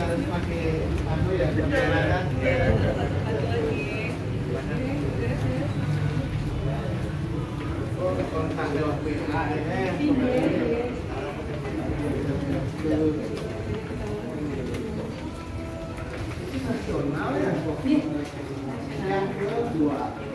harus pakai anu ya, perjalanan. Oh, kontak lewat WA nasional ya. Yang kedua.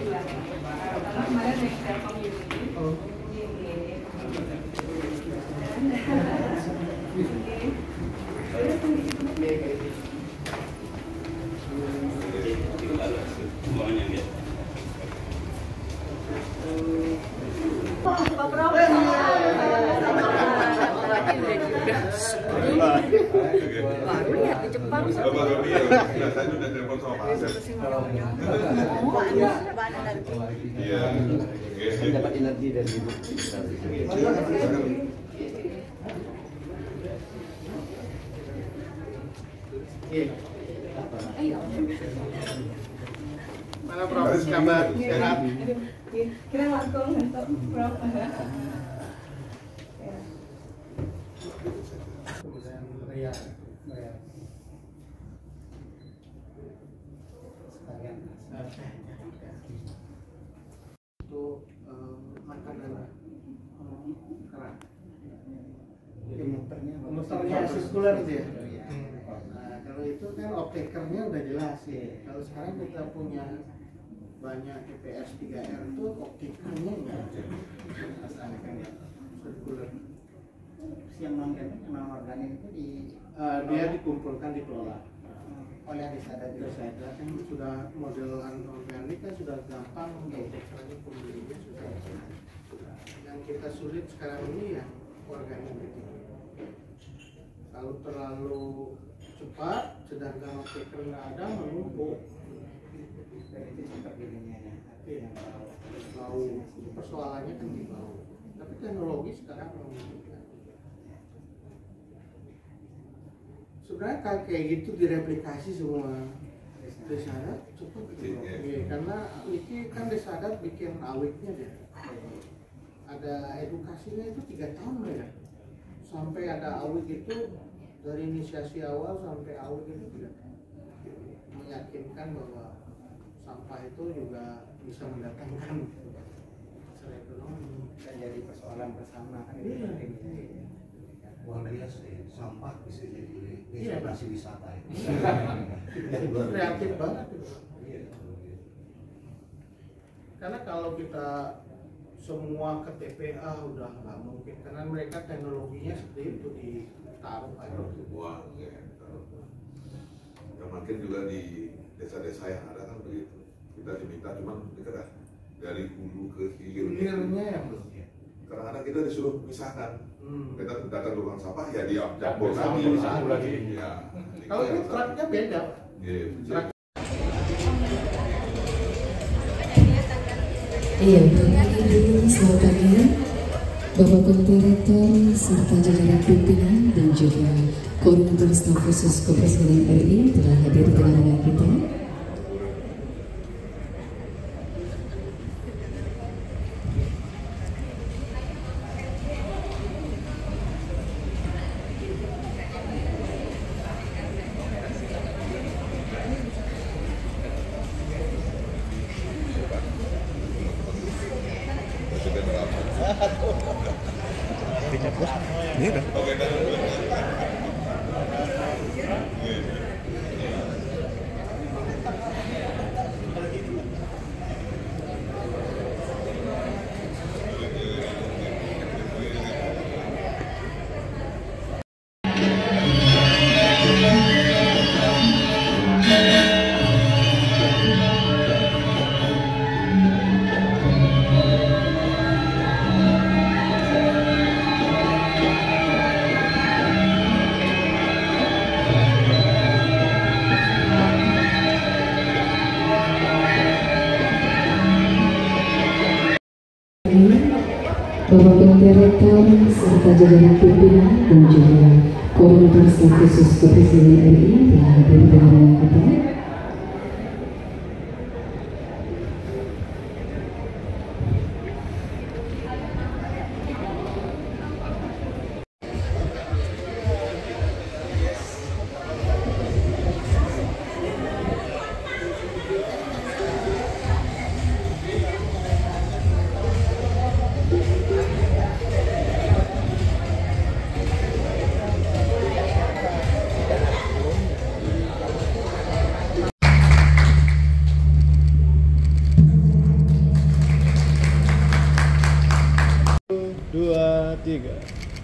Baru lihat di Jepang. Biasanya udah telepon sama Pak Asep. Iya. Dapat energi dari ibu. Mana Prof? Kabar sehat? Kira langsung untuk Prof. Untuk makanan kerak. Muternya sirkular ya. Nah, kalau itu kan optekernya udah jelas ya. Kalau sekarang kita punya banyak TPS 3R itu optikernya enggak ada. Asalnya kan ya sirkular. Yang non organik itu dia dikumpulkan dikelola. oleh Risada juga. Risada kan sudah model organik kan sudah gampang untuk optekernya pembelinya sudah. Yang kita sulit sekarang ini ya organik itu. Kalau terlalu cepat, sedangkan opteker nggak ada menumpuk. Dan itu seperti ini ya. Bau, persoalannya kan di bau. Tapi teknologi sekarang memungkinkan. Sebenarnya kayak gitu direplikasi semua. Risada cukup gitu. Karena ini kan Risada bikin awetnya deh. Ada edukasinya itu 3 tahun ya. Sampai ada awet itu dari inisiasi awal sampai awet itu tidak meyakinkan bahwa sampah itu juga bisa mendatangkan hasil ekonomi Dan jadi persoalan bersama kan itu Iya. penting. Luar biasa ya, sampah bisa jadi Iya, Pak. destinasi wisata ya. kreatif banget itu. Iya. Karena kalau kita semua ke TPA udah nggak mungkin karena mereka teknologinya seperti itu ditaruh aja. Wah, ya. Yang makin juga di desa-desa yang ada kan begitu. Kita diminta cuman dikeras dari hulu ke hilirnya. Hilirnya yang belum. Kadang-kadang kita disuruh pisahkan. Kita datang tukang sampah ya dia Campur campur satu lagi. lagi. Ya. Kalau ini truknya beda. Iya. Truk Iya, Bapak Ibu, selamat pagi. Bapak Direktur serta jajaran pimpinan dan juga Koordinator Staf Khusus Kepresidenan RI telah hadir di tengah-tengah kita. Bapak Direktur serta jajaran pimpinan dan juga Koordinator Staf Khusus Kepresidenan RI telah hadir di tengah-tengah kita. juga.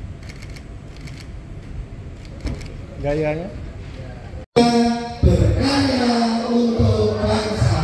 Gayanya. Berkarya untuk bangsa.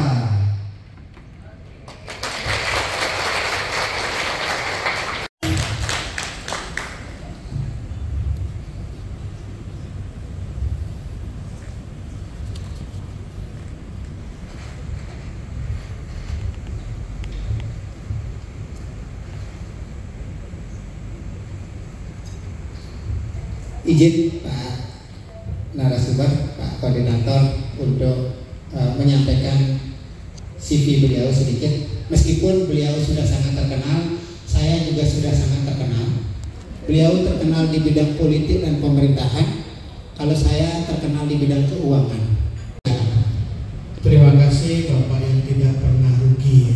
Izin Pak narasumber, Pak Koordinator untuk menyampaikan CV beliau sedikit. Meskipun beliau sudah sangat terkenal, saya juga sudah sangat terkenal. Beliau terkenal di bidang politik dan pemerintahan, kalau saya terkenal di bidang keuangan. Terima kasih Bapak yang tidak pernah rugi.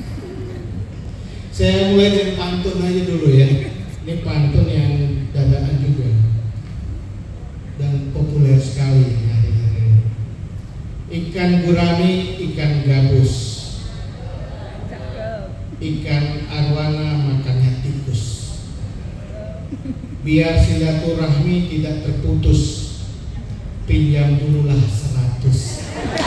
Saya mulai dari pantun aja dulu ya. Ini pantun yang dadaan juga dan populer sekali hari-hari ini. Ikan gurami, ikan gabus, ikan arwana makannya tikus. Biar silaturahmi tidak terputus, pinjam dululah 100.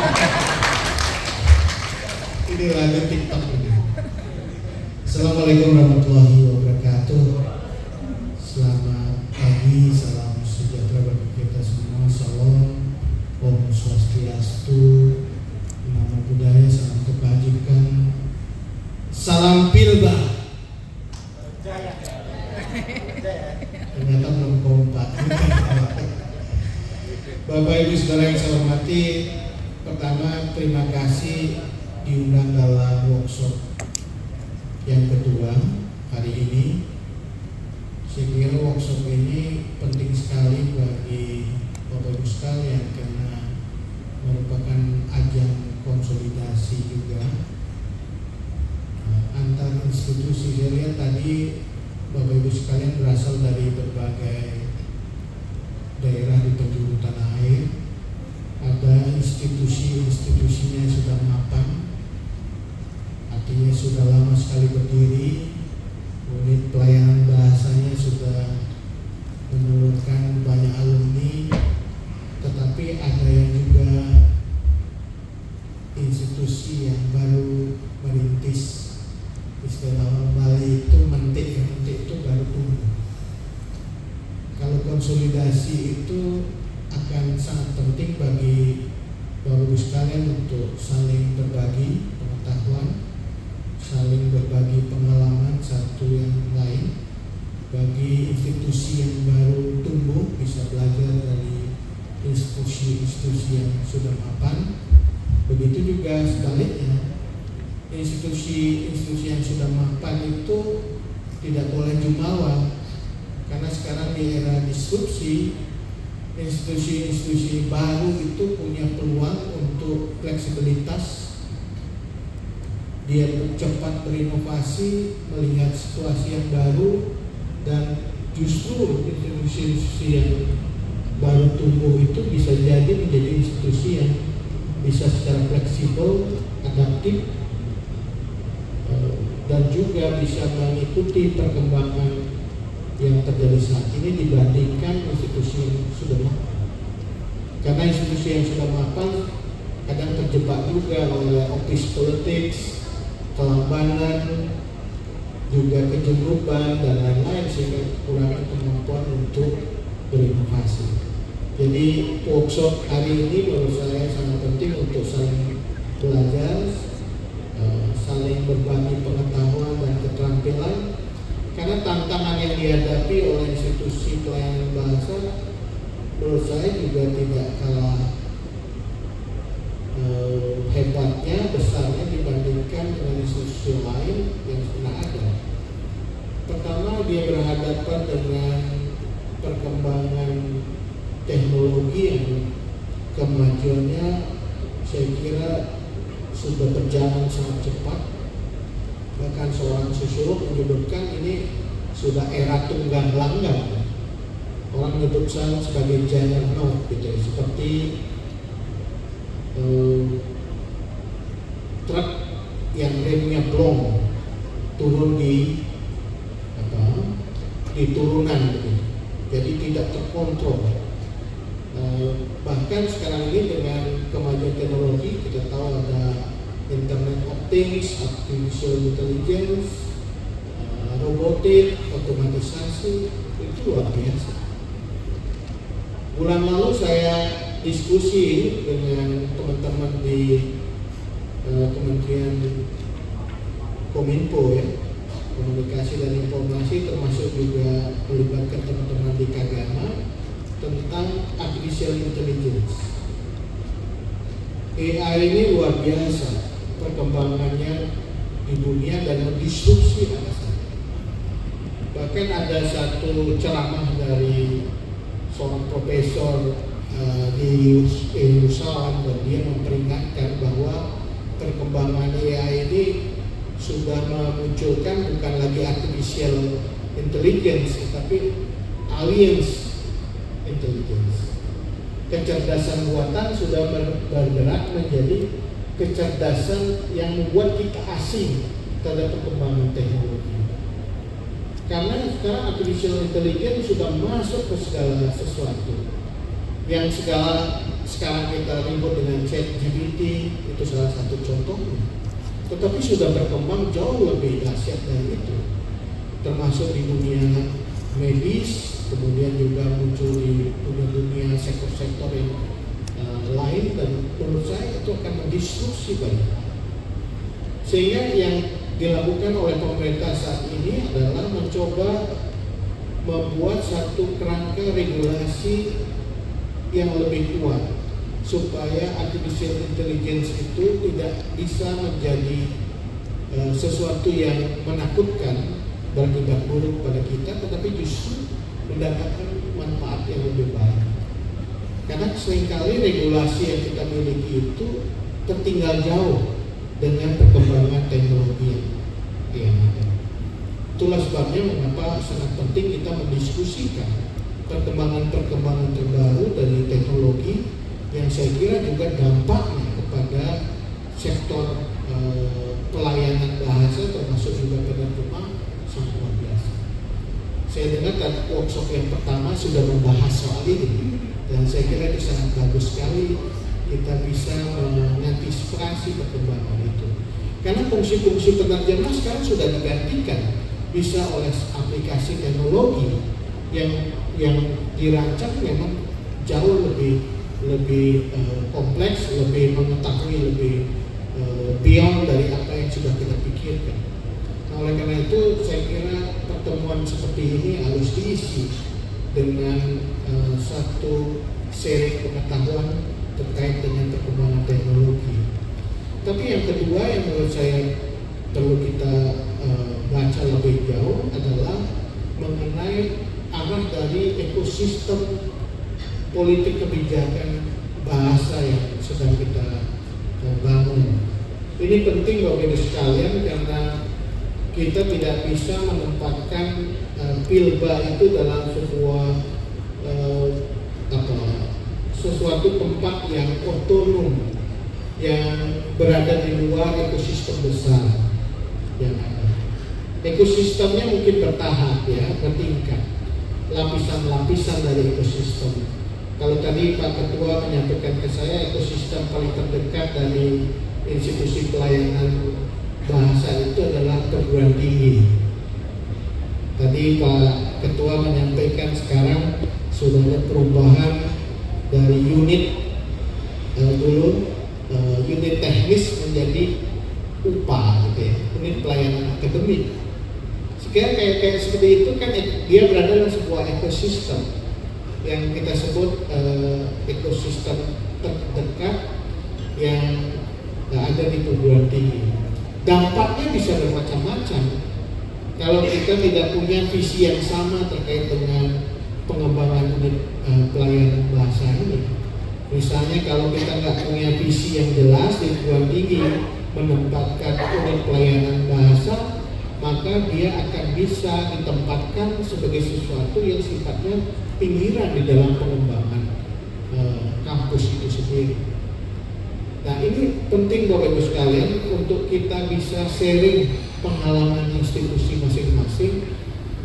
Ini lagu TikTok ini. Assalamualaikum warahmatullahi wabarakatuh. Selamat pagi, salam sejahtera bagi kita semua. Salam, Om Swastiastu, Namo Buddhaya, salam kebajikan, salam pilba. Ternyata belum kompak. Bapak Ibu Saudara yang saya hormati, pertama terima kasih diundang dalam workshop yang kedua hari ini. Saya kira workshop ini penting sekali bagi Bapak Ibu sekalian karena merupakan ajang konsolidasi juga antar institusi. Saya lihat tadi Bapak Ibu sekalian berasal dari berbagai daerah di penjuru tanah air. Ada institusi-institusinya yang sudah mapan, artinya sudah lama sekali berdiri. Unit pelayanan bahasanya sudah menelurkan banyak alumni, tetapi ada yang juga institusi yang baru merintis. Istilah orang Bali itu mentik itu baru tumbuh. Kalau konsolidasi itu akan sangat penting bagi Bapak Ibu sekalian untuk saling berbagi pengetahuan, saling berbagi pengalaman satu yang lain. Bagi institusi yang baru tumbuh bisa belajar dari institusi-institusi yang sudah mapan. Begitu juga sebaliknya, institusi-institusi yang sudah mapan itu tidak boleh jumawa, karena sekarang di era disrupsi, institusi-institusi baru itu punya peluang untuk fleksibilitas. Dia cepat berinovasi, melihat situasi yang baru, dan justru institusi-institusi yang baru tumbuh itu bisa jadi menjadi institusi yang bisa secara fleksibel, adaptif, dan juga bisa mengikuti perkembangan yang terjadi saat ini dibandingkan institusi yang sudah mapan. Karena institusi yang sudah mapan kadang terjebak juga oleh office politics, kelambanan, juga kejenuhan dan lain-lain, sehingga kekurangan kemampuan untuk berinovasi. Jadi workshop hari ini menurut saya sangat penting untuk saling belajar, saling berbagi pengetahuan dan keterampilan, karena tantangan yang dihadapi oleh institusi pelayanan bahasa menurut saya juga tidak kalah hebatnya, besarnya dibandingkan dengan institusi lain yang sudah ada. Pertama, dia berhadapan dengan perkembangan teknologi yang kemajuannya saya kira sudah berjalan sangat cepat. Bahkan seorang sosiolog menyebutkan ini sudah era tunggang langgang. Orang menyebut saya sebagai juggernaut gitu, seperti truk yang remnya blong turun di di turunan gitu. Jadi tidak terkontrol. Bahkan sekarang ini dengan kemajuan teknologi, kita tahu ada Internet of Things, Artificial Intelligence, robotik, otomatisasi, itu luar biasa. Bulan lalu saya diskusi dengan teman-teman di Kementerian Kominfo ya, Komunikasi dan Informasi, termasuk juga melibatkan teman-teman di Kagama tentang Artificial Intelligence. AI ini luar biasa perkembangannya di dunia dan mendisrupsi alasan. Bahkan ada satu ceramah dari seorang profesor di Yerusalem, dan dia memperingatkan bahwa perkembangan AI ini sudah memunculkan bukan lagi artificial intelligence, tapi alliance intelligence. Kecerdasan buatan sudah bergerak menjadi kecerdasan yang membuat kita asing terhadap perkembangan teknologi. Karena sekarang artificial intelligence sudah masuk ke segala sesuatu. Yang sekarang kita ribut dengan ChatGPT itu salah satu contohnya. Tetapi sudah berkembang jauh lebih dahsyat dari itu. Termasuk di dunia medis, kemudian juga muncul di dunia sektor-sektor yang lain, dan menurut saya itu akan mendisrupsi banyak. Sehingga yang dilakukan oleh pemerintah saat ini adalah mencoba membuat satu kerangka regulasi yang lebih kuat supaya artificial intelligence itu tidak bisa menjadi sesuatu yang menakutkan, berakibat buruk pada kita, tetapi justru mendapatkan manfaat yang lebih baik. Karena seringkali regulasi yang kita miliki itu tertinggal jauh dengan perkembangan teknologi yang ada. Itulah sebabnya mengapa sangat penting kita mendiskusikan perkembangan-perkembangan terbaru dari teknologi yang saya kira juga dampaknya kepada sektor pelayanan bahasa, termasuk juga penerjemah, sangat luar biasa. Saya dengar workshop yang pertama sudah membahas soal ini, dan saya kira itu sangat bagus sekali kita bisa mengantisipasi perkembangan itu. Karena fungsi-fungsi penerjemah sekarang sudah digantikan bisa oleh aplikasi teknologi yang dirancang memang jauh lebih kompleks, lebih mengetahui, lebih beyond dari apa yang sudah kita pikirkan. Nah, oleh karena itu saya kira pertemuan seperti ini harus diisi dengan satu seri pengetahuan terkait dengan perkembangan teknologi. Tapi yang kedua yang menurut saya perlu kita baca lebih jauh adalah mengenai arah dari ekosistem politik kebijakan bahasa yang sedang kita bangun. Ini penting Bapak Ibu sekalian, karena kita tidak bisa menempatkan Pilba itu dalam sebuah sesuatu tempat yang otonom, yang berada di luar ekosistem besar yang ada. Ekosistemnya mungkin bertahap ya, bertingkat, lapisan-lapisan dari ekosistem. Kalau tadi Pak Ketua menyampaikan ke saya, ekosistem paling terdekat dari institusi pelayanan bahasa itu adalah perguruan tinggi. Tadi Pak Ketua menyampaikan sekarang sudah ada perubahan dari unit unit teknis menjadi UPA gitu ya, unit pelayanan akademik. Sekarang kayak seperti itu kan dia berada dalam sebuah ekosistem yang kita sebut ekosistem terdekat yang ada di perguruan tinggi. Dampaknya bisa bermacam-macam kalau kita tidak punya visi yang sama terkait dengan pengembangan unit pelayanan bahasa ini. Misalnya kalau kita nggak punya visi yang jelas di perguruan tinggi menempatkan unit pelayanan bahasa, maka dia akan bisa ditempatkan sebagai sesuatu yang sifatnya pinggiran di dalam pengembangan kampus itu sendiri. Nah, ini penting Bapak Ibu sekalian untuk kita bisa sharing pengalaman institusi masing-masing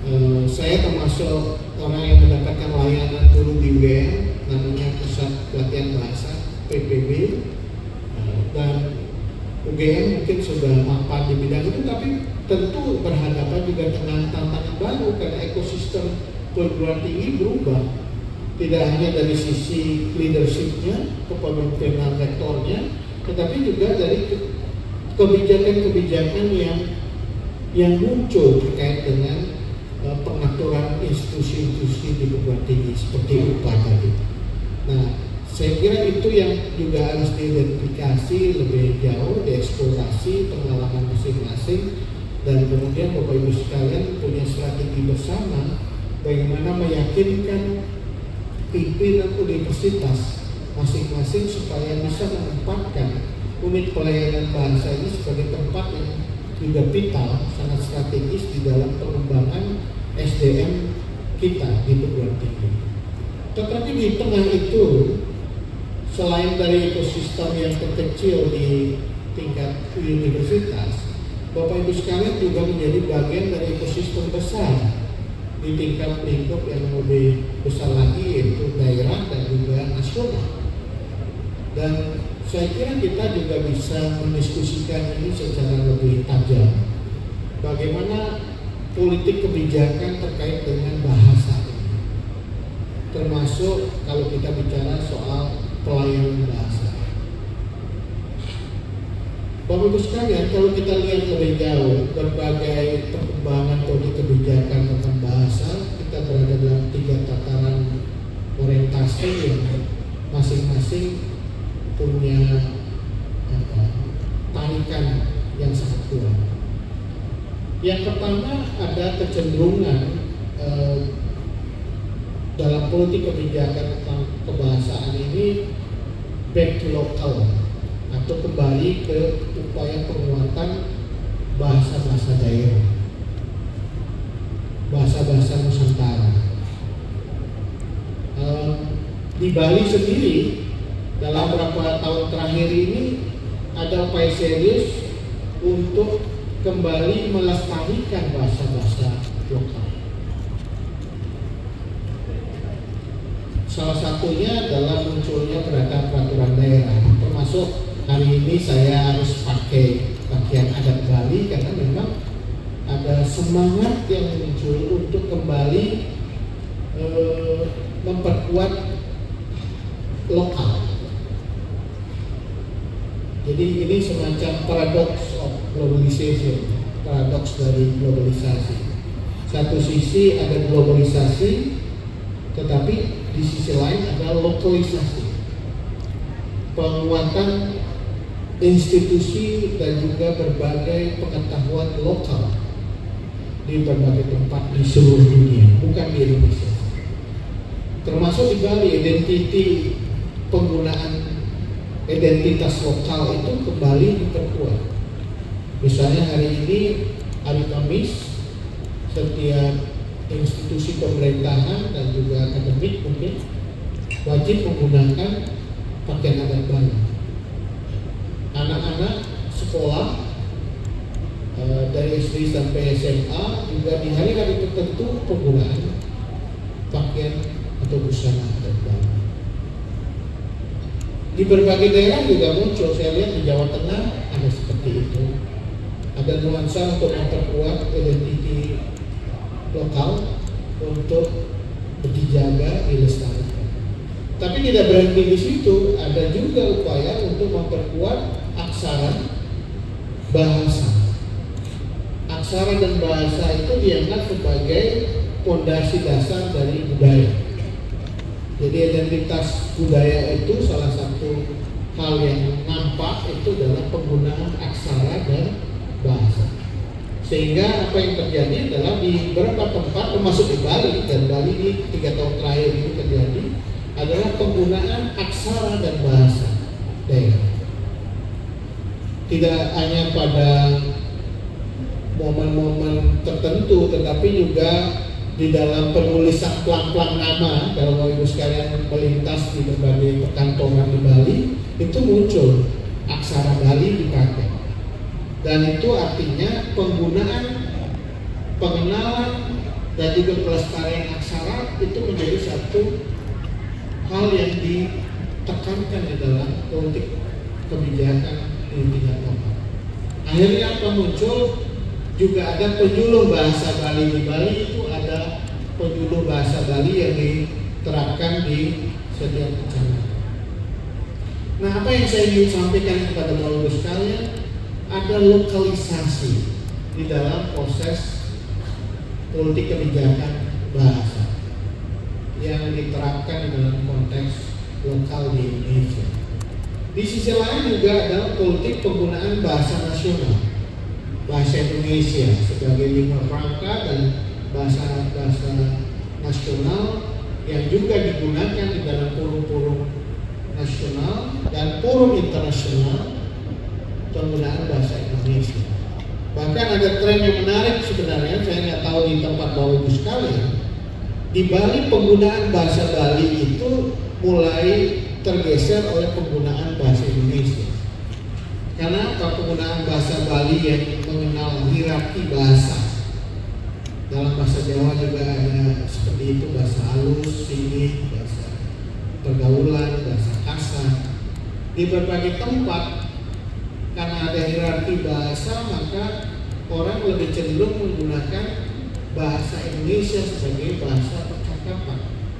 Saya termasuk orang yang mendapatkan layanan dulu di UGM, namanya Pusat Pelatihan Bahasa PPB, dan UGM mungkin sudah mapan di bidang itu, tapi tentu berhadapan juga dengan tantangan baru karena ekosistem perguruan tinggi berubah, tidak hanya dari sisi leadershipnya, kepemimpinan rektornya, tetapi juga dari kebijakan-kebijakan yang muncul terkait dengan pengaturan institusi-institusi di perguruan tinggi seperti UPA tadi. Nah, saya kira itu yang juga harus diidentifikasi lebih jauh, dieksplorasi pengalaman masing-masing, dan kemudian Bapak Ibu sekalian punya strategi bersama bagaimana meyakinkan pimpinan universitas masing-masing supaya bisa menempatkan unit pelayanan bahasa ini sebagai tempat yang juga vital, sangat strategis di dalam pengembangan SDM kita di perguruan tinggi. Tetapi di tengah itu, selain dari ekosistem yang terkecil di tingkat universitas, Bapak Ibu sekalian juga menjadi bagian dari ekosistem besar di tingkat lingkup yang lebih besar lagi, yaitu daerah dan juga nasional. Dan saya kira kita juga bisa mendiskusikan ini secara lebih tajam. Bagaimana politik kebijakan terkait dengan bahasa ini, termasuk kalau kita bicara soal pelayanan bahasa. Bapak Ibu sekalian, kalau kita lihat lebih jauh berbagai perkembangan politik kebijakan tentang bahasa, kita berada dalam 3 tataran orientasi yang masing-masing punya tarikan yang sangat kuat. Yang pertama, ada kecenderungan dalam politik kebijakan tentang kebahasaan ini back to local, atau kembali ke upaya penguatan bahasa-bahasa daerah, bahasa-bahasa Nusantara. Di Bali sendiri dalam beberapa tahun terakhir ini ada upaya serius untuk kembali melestarikan bahasa-bahasa lokal. Salah satunya adalah munculnya peraturan daerah, termasuk hari ini saya harus pakai pakaian adat Bali karena memang ada semangat yang muncul untuk kembali memperkuat lokal. Jadi ini semacam paradox of globalization, paradoks dari globalisasi. Satu sisi ada globalisasi, tetapi di sisi lain ada lokalisasi, penguatan institusi dan juga berbagai pengetahuan lokal di berbagai tempat di seluruh dunia, bukan di Indonesia. Termasuk di Bali, penggunaan identitas lokal itu kembali diperkuat. Misalnya hari ini, hari Kamis, setiap institusi pemerintahan dan juga akademik mungkin wajib menggunakan pakaian adat Bali. Anak-anak sekolah dari SD sampai SMA juga di hari-hari tertentu penggunaan pakaian atau busana adat Bali. Di berbagai daerah juga muncul, saya lihat di Jawa Tengah ada seperti itu. Ada nuansa untuk memperkuat identiti lokal untuk dijaga, dilestarikan. Tapi tidak berhenti di situ, ada juga upaya untuk memperkuat aksara bahasa. Aksara dan bahasa itu dianggap sebagai fondasi dasar dari budaya. Jadi identitas budaya itu salah satu hal yang nampak itu adalah penggunaan aksara dan bahasa. Sehingga apa yang terjadi adalah di beberapa tempat, termasuk di Bali, dan Bali di 3 tahun terakhir ini terjadi, adalah penggunaan aksara dan bahasa daerah. Tidak hanya pada momen-momen tertentu, tetapi juga di dalam penulisan pelang-pelang nama. Kalau Bapak Ibu sekalian melintas di berbagai perkantoran di Bali, itu muncul aksara Bali dipakai. Dan itu artinya penggunaan, pengenalan dan juga pelestarian aksara itu menjadi satu hal yang ditekankan di dalam politik kebijakan di tingkat lokal. Akhirnya apa muncul? Juga ada penyuluh bahasa Bali. Di Bali itu ada penyuluh bahasa Bali yang diterapkan di setiap kecamatan. Nah, apa yang saya ingin sampaikan kepada Bapak-Ibu sekalian, ada lokalisasi di dalam proses politik kebijakan bahasa yang diterapkan dalam konteks lokal di Indonesia. Di sisi lain juga ada politik penggunaan bahasa nasional, bahasa Indonesia sebagai lingua franca dan bahasa nasional yang juga digunakan di dalam forum-forum nasional dan forum internasional penggunaan bahasa Indonesia. Bahkan ada tren yang menarik sebenarnya, saya nggak tahu di tempat Bapak-Ibu sekalian. Di Bali penggunaan bahasa Bali itu mulai tergeser oleh penggunaan bahasa Indonesia. Karena penggunaan bahasa Bali yang mengenal hierarki bahasa. Dalam bahasa Jawa juga ada seperti itu, bahasa halus, singit, bahasa pergaulan, bahasa kasar. Di berbagai tempat karena ada hierarki bahasa, maka orang lebih cenderung menggunakan bahasa Indonesia sebagai bahasa percakapan.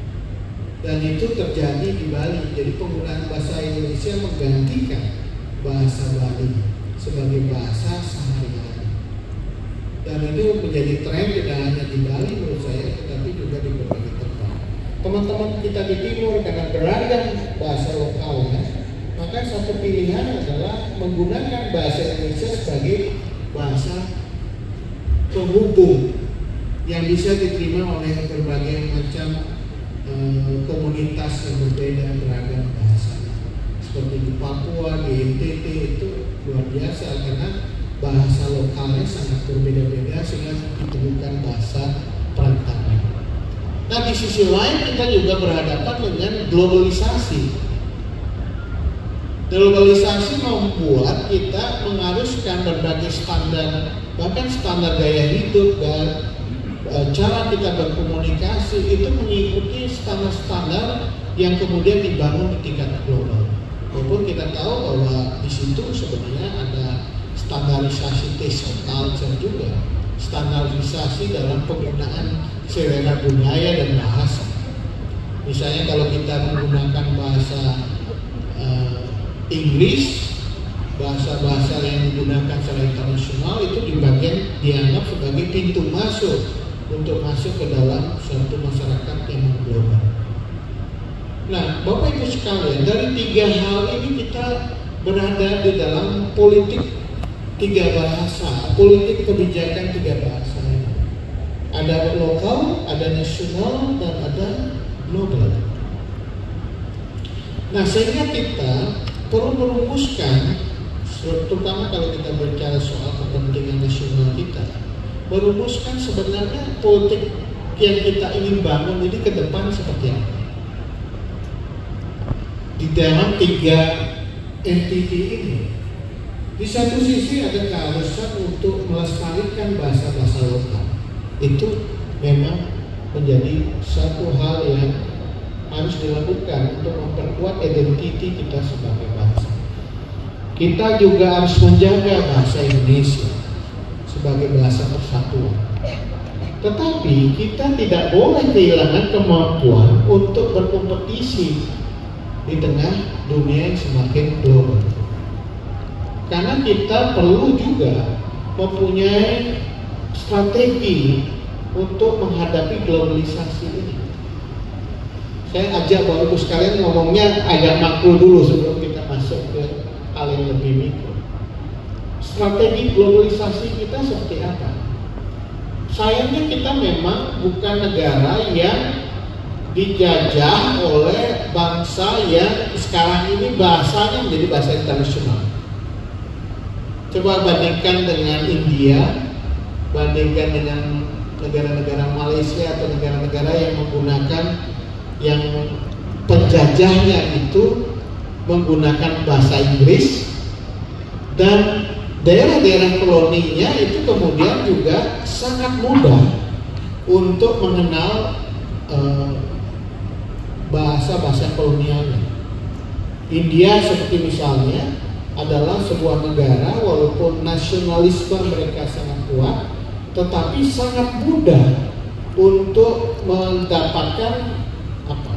Dan itu terjadi di Bali. Jadi penggunaan bahasa Indonesia menggantikan bahasa Bali sebagai bahasa sehari-hari. Dan itu menjadi tren tidak hanya di Bali menurut saya, tetapi juga di berbagai tempat. Teman-teman kita di timur karena beragam bahasa lokalnya, maka satu pilihan adalah menggunakan bahasa Indonesia sebagai bahasa penghubung yang bisa diterima oleh berbagai macam komunitas yang berbeda beragam bahasa. Seperti di Papua, di NTT itu luar biasa karena bahasa lokalnya sangat berbeda-beda sehingga ditemukan bahasa perantara. Nah, di sisi lain kita juga berhadapan dengan globalisasi. Globalisasi membuat kita mengharuskan berbagai standar, bahkan standar gaya hidup dan cara kita berkomunikasi itu mengikuti standar-standar yang kemudian dibangun di tingkat global. Walaupun kita tahu bahwa di situ sebenarnya ada standarisasi taste of culture juga, standarisasi dalam penggunaan selera budaya dan bahasa. Misalnya kalau kita menggunakan bahasa Inggris, bahasa-bahasa yang digunakan secara internasional itu dianggap sebagai pintu masuk untuk masuk ke dalam suatu masyarakat yang global. Nah, Bapak Ibu sekalian, dari tiga hal ini kita berada di dalam politik tiga bahasa, politik kebijakan tiga bahasa. Ada lokal, ada nasional, dan ada global. Nah, sehingga kita perlu merumuskan, terutama kalau kita bicara soal kepentingan nasional kita, merumuskan sebenarnya politik yang kita ingin bangun ini ke depan seperti apa. Di dalam tiga entiti ini, di satu sisi ada keharusan untuk melestarikan bahasa-bahasa lokal. Itu memang menjadi satu hal yang harus dilakukan untuk memperkuat identiti kita sebagai bangsa. Kita juga harus menjaga bahasa Indonesia sebagai bahasa persatuan. Tetapi kita tidak boleh kehilangan kemampuan untuk berkompetisi di tengah dunia yang semakin global. Karena kita perlu juga mempunyai strategi untuk menghadapi globalisasi ini. Saya ajak Bapak Ibu sekalian ngomongnya agak makro dulu sebelum kita masuk ke hal yang lebih mikro. Strategi globalisasi kita seperti apa? Sayangnya kita memang bukan negara yang dijajah oleh bangsa yang sekarang ini bahasanya menjadi bahasa internasional. Coba bandingkan dengan India, bandingkan dengan negara-negara Malaysia atau negara-negara yang menggunakan, yang penjajahnya itu menggunakan bahasa Inggris, dan daerah-daerah koloninya itu kemudian juga sangat mudah untuk mengenal bahasa-bahasa kolonialnya. India seperti misalnya adalah sebuah negara walaupun nasionalisme mereka sangat kuat, tetapi sangat mudah untuk mendapatkan apa?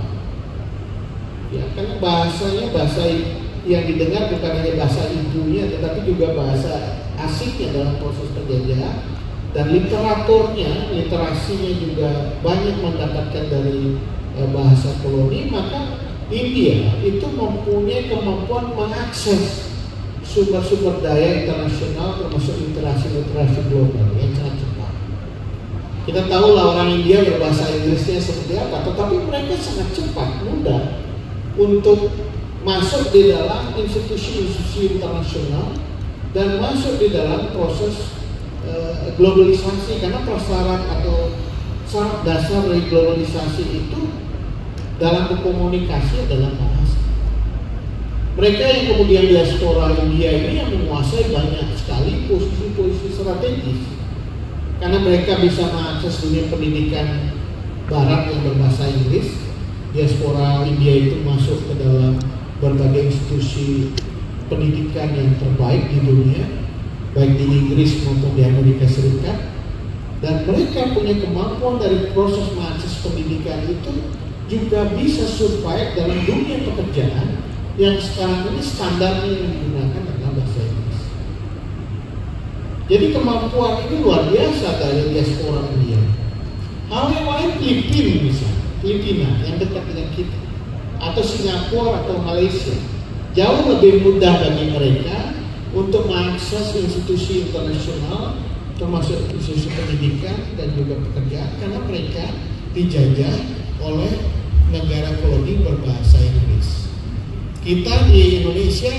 Ya, karena bahasanya bahasa yang didengar bukan hanya bahasa ibunya, tetapi juga bahasa asiknya dalam proses penjajahan, dan literaturnya, literasinya juga banyak mendapatkan dari bahasa koloni. Maka India itu mempunyai kemampuan mengakses sumber-sumber daya internasional termasuk literasi global yang sangat cepat. Kita tahu lah orang India berbahasa Inggrisnya seperti apa, tetapi mereka sangat cepat, mudah untuk masuk di dalam institusi-institusi internasional dan masuk di dalam proses globalisasi, karena prasyarat atau syarat dasar dari globalisasi itu dalam berkomunikasi adalah bahasa. Mereka yang kemudian diaspora India ini yang menguasai banyak sekali posisi-posisi strategis, karena mereka bisa mengakses dunia pendidikan barat yang berbahasa Inggris. Diaspora India itu masuk ke dalam berbagai institusi pendidikan yang terbaik di dunia, baik di Inggris maupun di Amerika Serikat, dan mereka punya kemampuan dari proses mengakses pendidikan itu juga bisa survive dalam dunia pekerjaan yang sekarang ini standarnya yang digunakan adalah bahasa Inggris. Jadi kemampuan ini luar biasa dari diaspora India. Hal yang lain Filipina yang dekat dengan kita, atau Singapura atau Malaysia, jauh lebih mudah bagi mereka untuk mengakses institusi internasional termasuk institusi pendidikan dan juga pekerjaan, karena mereka dijajah oleh negara koloni berbahasa Inggris. Kita di Indonesia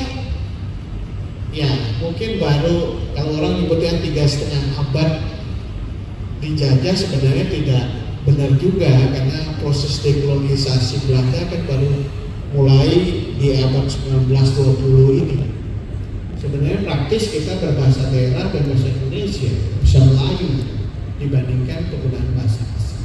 ya mungkin baru, kalau orang nyebutnya 3,5 abad dijajah, sebenarnya tidak benar juga, karena proses dekolonisasi Belanda kan baru mulai di abad 19-20 ini. Sebenarnya praktis kita berbahasa daerah dan bahasa Indonesia, bisa Melayu dibandingkan penggunaan bahasa asing.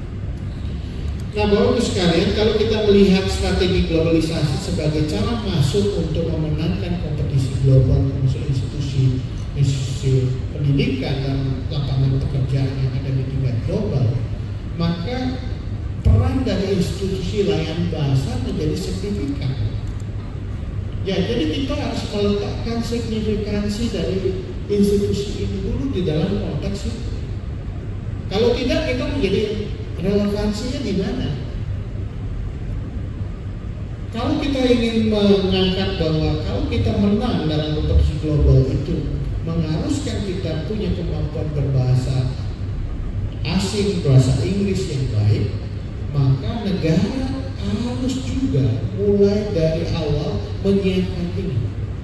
Nah, Bapak Ibu sekalian, kalau kita melihat strategi globalisasi sebagai cara masuk untuk memenangkan kompetisi global termasuk institusi pendidikan dan lapangan pekerjaan yang ada di tingkat global, maka peran dari institusi layanan bahasa menjadi signifikan. Ya, jadi kita harus meletakkan signifikansi dari institusi ini dulu di dalam konteks itu. Kalau tidak, kita menjadi relevansinya di mana? Kalau kita ingin mengangkat bahwa kalau kita menang dalam kompetisi global itu mengharuskan kita punya kemampuan berbahasa asing, bahasa Inggris yang baik, maka negara harus juga mulai dari awal menyiapkan ini.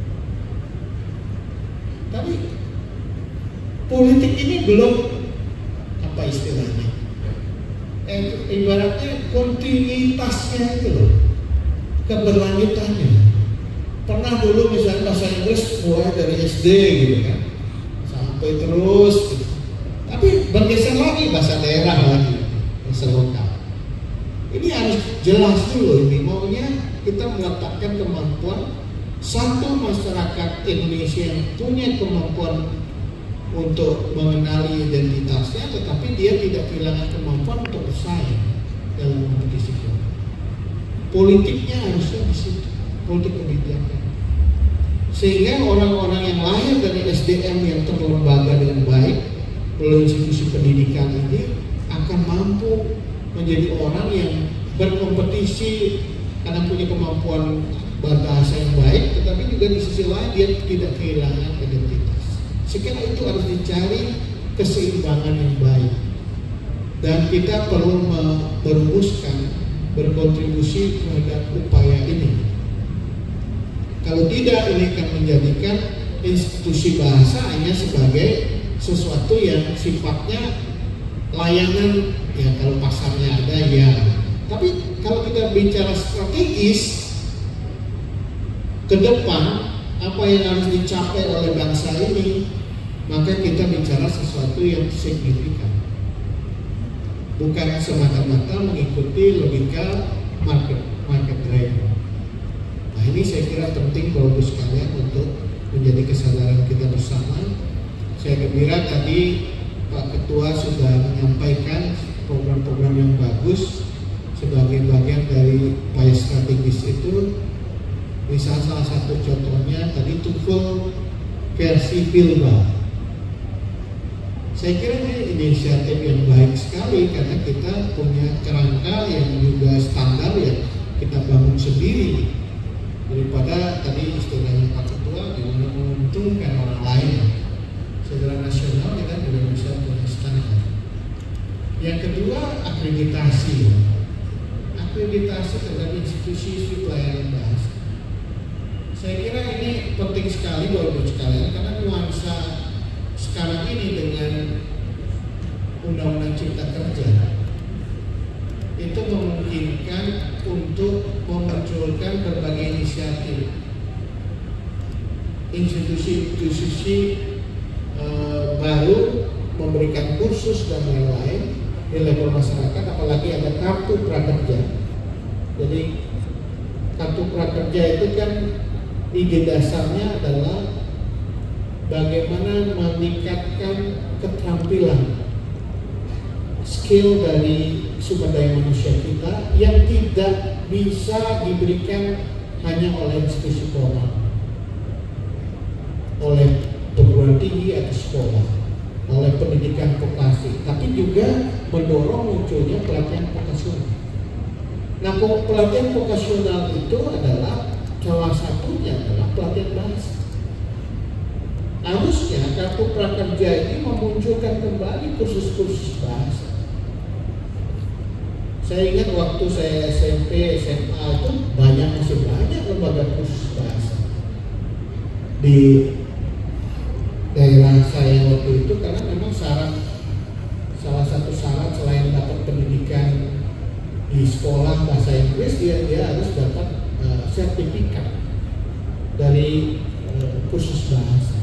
Tapi politik ini belum, apa istilahnya, ibaratnya kontinuitasnya itu loh, keberlanjutannya. Pernah dulu misalnya bahasa Inggris mulai dari SD gitu kan, sampai terus gitu. Tapi bergeser lagi bahasa daerah lagi, bahasa lokal. Ini harus jelas dulu, ini maunya kita meletakkan kemampuan satu masyarakat Indonesia yang punya kemampuan untuk mengenali identitasnya, tetapi dia tidak kehilangan kemampuan untuk bersaing dalam kompetisi global. Politiknya harusnya di situ, politik kebijakan, sehingga orang-orang yang lahir dari SDM yang terlembaga dengan baik melalui institusi pendidikan ini akan mampu menjadi orang yang berkompetisi karena punya kemampuan berbahasa yang baik, tetapi juga di sisi lain dia tidak kehilangan identitas. Sekiranya itu harus dicari keseimbangan yang baik, dan kita perlu merumuskan, berkontribusi terhadap upaya ini. Kalau tidak, ini akan menjadikan institusi bahasa hanya sebagai sesuatu yang sifatnya layanan, ya kalau pasarnya ada ya. Tapi kalau kita bicara strategis ke depan, apa yang harus dicapai oleh bangsa ini, maka kita bicara sesuatu yang signifikan. bukan semata-mata mengikuti logika market driven. Nah ini saya kira penting Bapak sekalian untuk menjadi kesadaran kita bersama. Saya gembira tadi Pak Ketua sudah menyampaikan program-program yang bagus sebagai bagian dari upaya strategis itu. Misal salah satu contohnya tadi TOEFL versi Pilba. Saya kira ini inisiatif yang baik sekali karena kita punya kerangka yang juga standar yang kita bangun sendiri, daripada tadi istilahnya Pak Ketua gimana menguntungkan orang lain. Secara nasional kita juga bisa punya standar. Yang kedua akreditasi. Akreditasi terhadap institusi pelayanan bahasa. Saya kira ini penting sekali Bapak-Ibu sekalian karena nuansa sekarang ini dengan Undang-Undang Cipta Kerja itu memungkinkan untuk memunculkan berbagai inisiatif institusi baru memberikan kursus dan lain-lain di level masyarakat, apalagi ada kartu prakerja. Jadi kartu prakerja itu kan ide dasarnya adalah bagaimana meningkatkan keterampilan skill dari sumber daya manusia kita yang tidak bisa diberikan hanya oleh institusi formal, oleh perguruan tinggi atau sekolah, oleh pendidikan vokasi, tapi juga mendorong munculnya pelatihan vokasional. Nah, pelatihan vokasional itu adalah salah satunya adalah pelatihan bahasa. Harusnya kartu prakerja ini memunculkan kembali kursus-kursus bahasa. Saya ingat waktu saya SMP, SMA itu masih banyak lembaga kursus bahasa di daerah saya waktu itu, karena memang salah satu syarat selain dapat pendidikan di sekolah bahasa Inggris, dia harus dapat sertifikat dari kursus bahasa.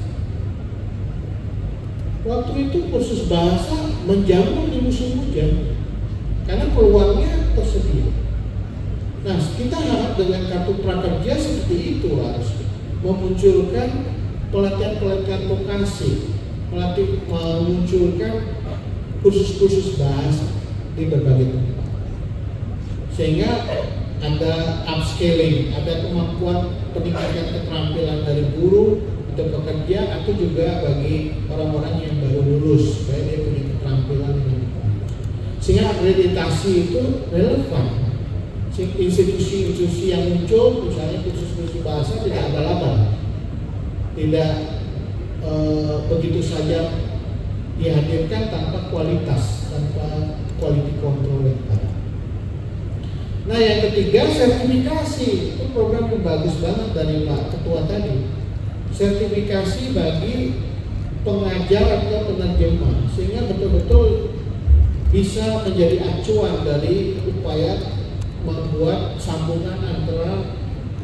Waktu itu kursus bahasa menjamur di musim hujan karena peluangnya tersedia. Nah, kita harap dengan kartu prakerja seperti itu harus memunculkan pelatihan-pelatihan vokasi, memunculkan kursus-kursus bahasa di berbagai tempat, sehingga ada upscaling, ada kemampuan peningkatan keterampilan dari guru atau pekerja atau juga bagi orang-orang yang baru lulus supaya dia punya keterampilan yang sehingga akreditasi itu relevan. Institusi-institusi yang muncul, misalnya kursus-kursus bahasa tidak abal-abal, tidak begitu saja dihadirkan tanpa kualitas, tanpa quality control yang ada. Nah, yang ketiga sertifikasi, itu program yang bagus banget dari Pak Ketua tadi. Sertifikasi bagi pengajar atau penerjemah sehingga betul-betul bisa menjadi acuan dari upaya membuat sambungan antara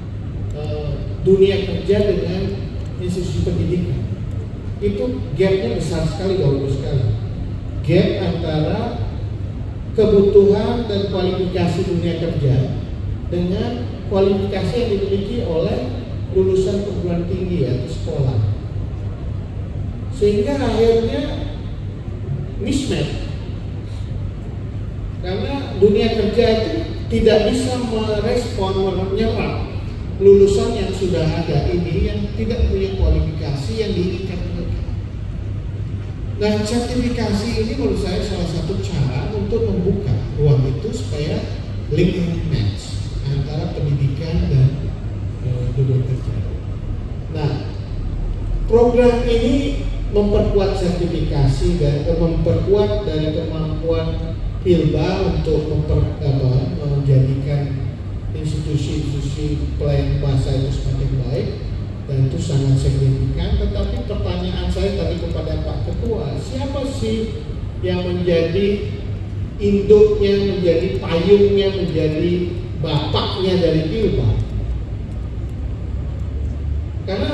dunia kerja dengan institusi pendidikan. Itu gapnya besar sekali Bapak sekali. Gap antara kebutuhan dan kualifikasi dunia kerja dengan kualifikasi yang dimiliki oleh lulusan perguruan tinggi atau sekolah, sehingga akhirnya mismatch karena dunia kerja itu tidak bisa merespon, menyerap lulusan yang sudah ada ini yang tidak punya kualifikasi yang diinginkan mereka. Nah, sertifikasi ini menurut saya salah satu cara untuk membuka ruang itu supaya link and match antara pendidikan dan dunia kerja. Nah, program ini memperkuat sertifikasi dan memperkuat dari kemampuan Pilba untuk menjadikan institusi-institusi pelayanan bahasa itu semakin baik, dan itu sangat signifikan. Tetapi pertanyaan saya tadi kepada Pak Ketua, siapa sih yang menjadi induknya, menjadi payungnya, menjadi bapaknya dari Pilba? Karena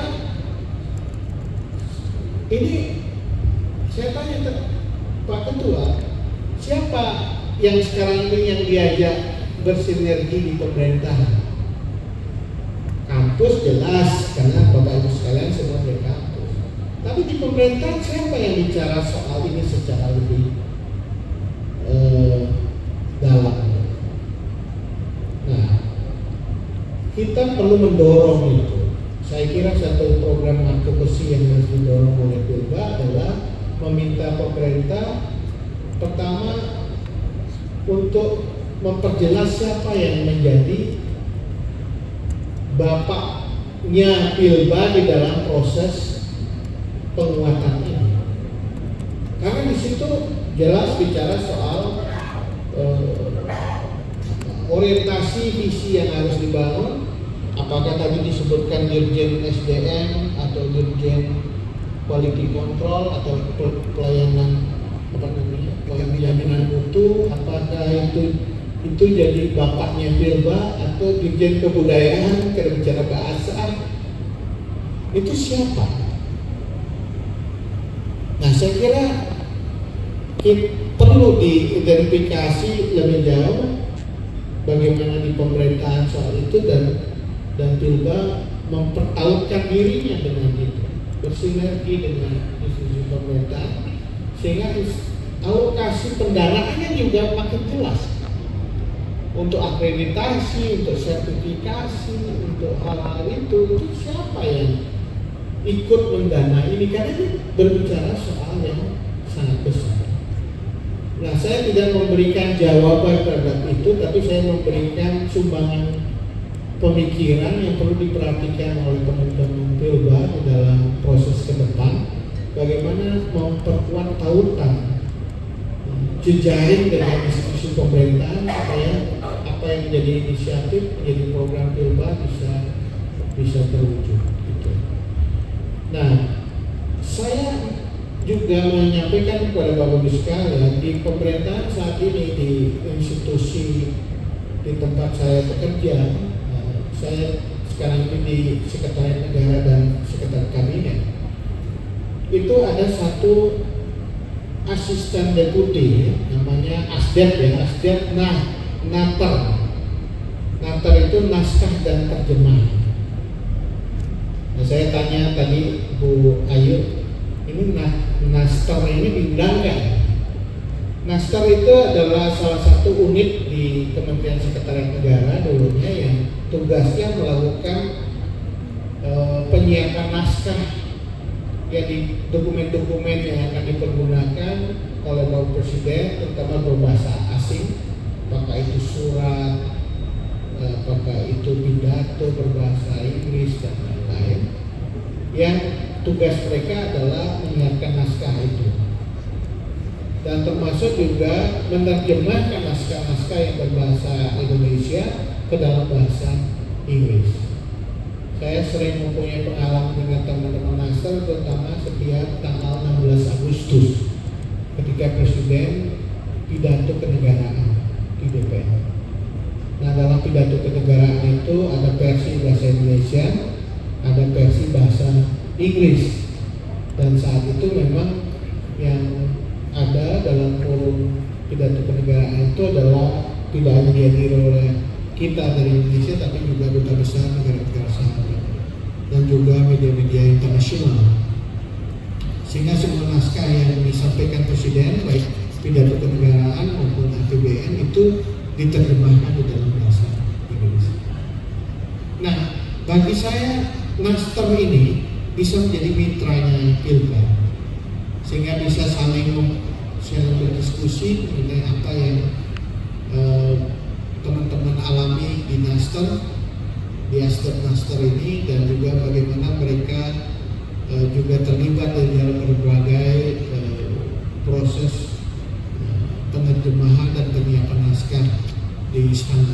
ini saya tanya Pak Ketua, siapa yang sekarang ini yang diajak bersinergi di pemerintahan. Kampus jelas, karena Bapak Ibu sekalian semua dari kampus. Tapi di pemerintahan siapa yang bicara soal ini secara lebih dalam? Nah, kita perlu mendorong itu. Saya kira satu program advokasi yang harus didorong oleh Pilba adalah meminta pemerintah pertama untuk memperjelas siapa yang menjadi bapaknya Pilba di dalam proses penguatan ini. Karena di situ jelas bicara soal orientasi visi yang harus dibangun. Apakah tadi disebutkan dirjen SDM atau dirjen quality control atau pelayanan jaminan mutu? Apakah itu jadi bapaknya Pilba atau dirjen kebudayaan kalau bicara bahasa? Itu siapa? Nah, saya kira perlu diidentifikasi lebih jauh bagaimana di pemerintahan soal itu dan Pilba mempertautkan dirinya dengan itu, bersinergi dengan institusi pemerintahan sehingga alokasi pendanaannya juga makin jelas untuk akreditasi, untuk sertifikasi, untuk hal-hal itu siapa yang ikut mendanai ini, karena ini berbicara soal yang sangat besar. Nah, saya tidak memberikan jawaban terhadap itu, tapi saya memberikan sumbangan pemikiran yang perlu diperhatikan oleh teman-teman Pilba di dalam proses ke depan, bagaimana memperkuat tautan jejaring dengan institusi pemerintahan supaya apa yang menjadi inisiatif, menjadi program Pilba bisa terwujud. Gitu. Nah, saya juga menyampaikan kepada Bapak Ibu sekalian, di pemerintahan saat ini, di institusi di tempat saya bekerja, saya sekarang ini di Sekretariat Negara dan Sekretariat Kabinet, itu ada satu asisten deputi, namanya ASDEP ya, ASDEP Nater. Nater itu naskah dan terjemah. Nah, saya tanya tadi Bu Ayu, ini Naster ini diundangkan. Naster itu adalah salah satu unit di Kementerian Sekretariat Negara dulunya yang tugasnya melakukan penyiapan naskah, jadi dokumen-dokumen yang akan dipergunakan oleh Bapak Presiden, terutama berbahasa asing, apakah itu surat, apakah itu pidato berbahasa Inggris dan lain-lain. Yang tugas mereka adalah menyiapkan naskah itu, dan termasuk juga menerjemahkan naskah-naskah yang berbahasa Indonesia ke dalam bahasa Inggris. Saya sering mempunyai pengalaman dengan teman-teman naskah, terutama setiap tanggal 16 Agustus ketika Presiden pidato kenegaraan di DPR. Nah, dalam pidato kenegaraan itu ada versi bahasa Indonesia, ada versi bahasa Inggris, dan saat itu memang yang ada dalam forum pidato kenegaraan itu adalah tidak hanya dihadiri oleh kita dari Indonesia, tapi juga duta besar negara-negara sahabat dan juga media-media internasional, sehingga semua naskah yang disampaikan Presiden, baik pidato kenegaraan maupun APBN, itu diterjemahkan di dalam bahasa Inggris. Nah, bagi saya Naster ini bisa menjadi mitranya Pilba, sehingga bisa saling berdiskusi mengenai apa yang teman-teman alami di Naster, di Naster ini, dan juga bagaimana mereka juga terlibat di dalam berbagai proses penerjemahan dan penyiapan naskah di istana.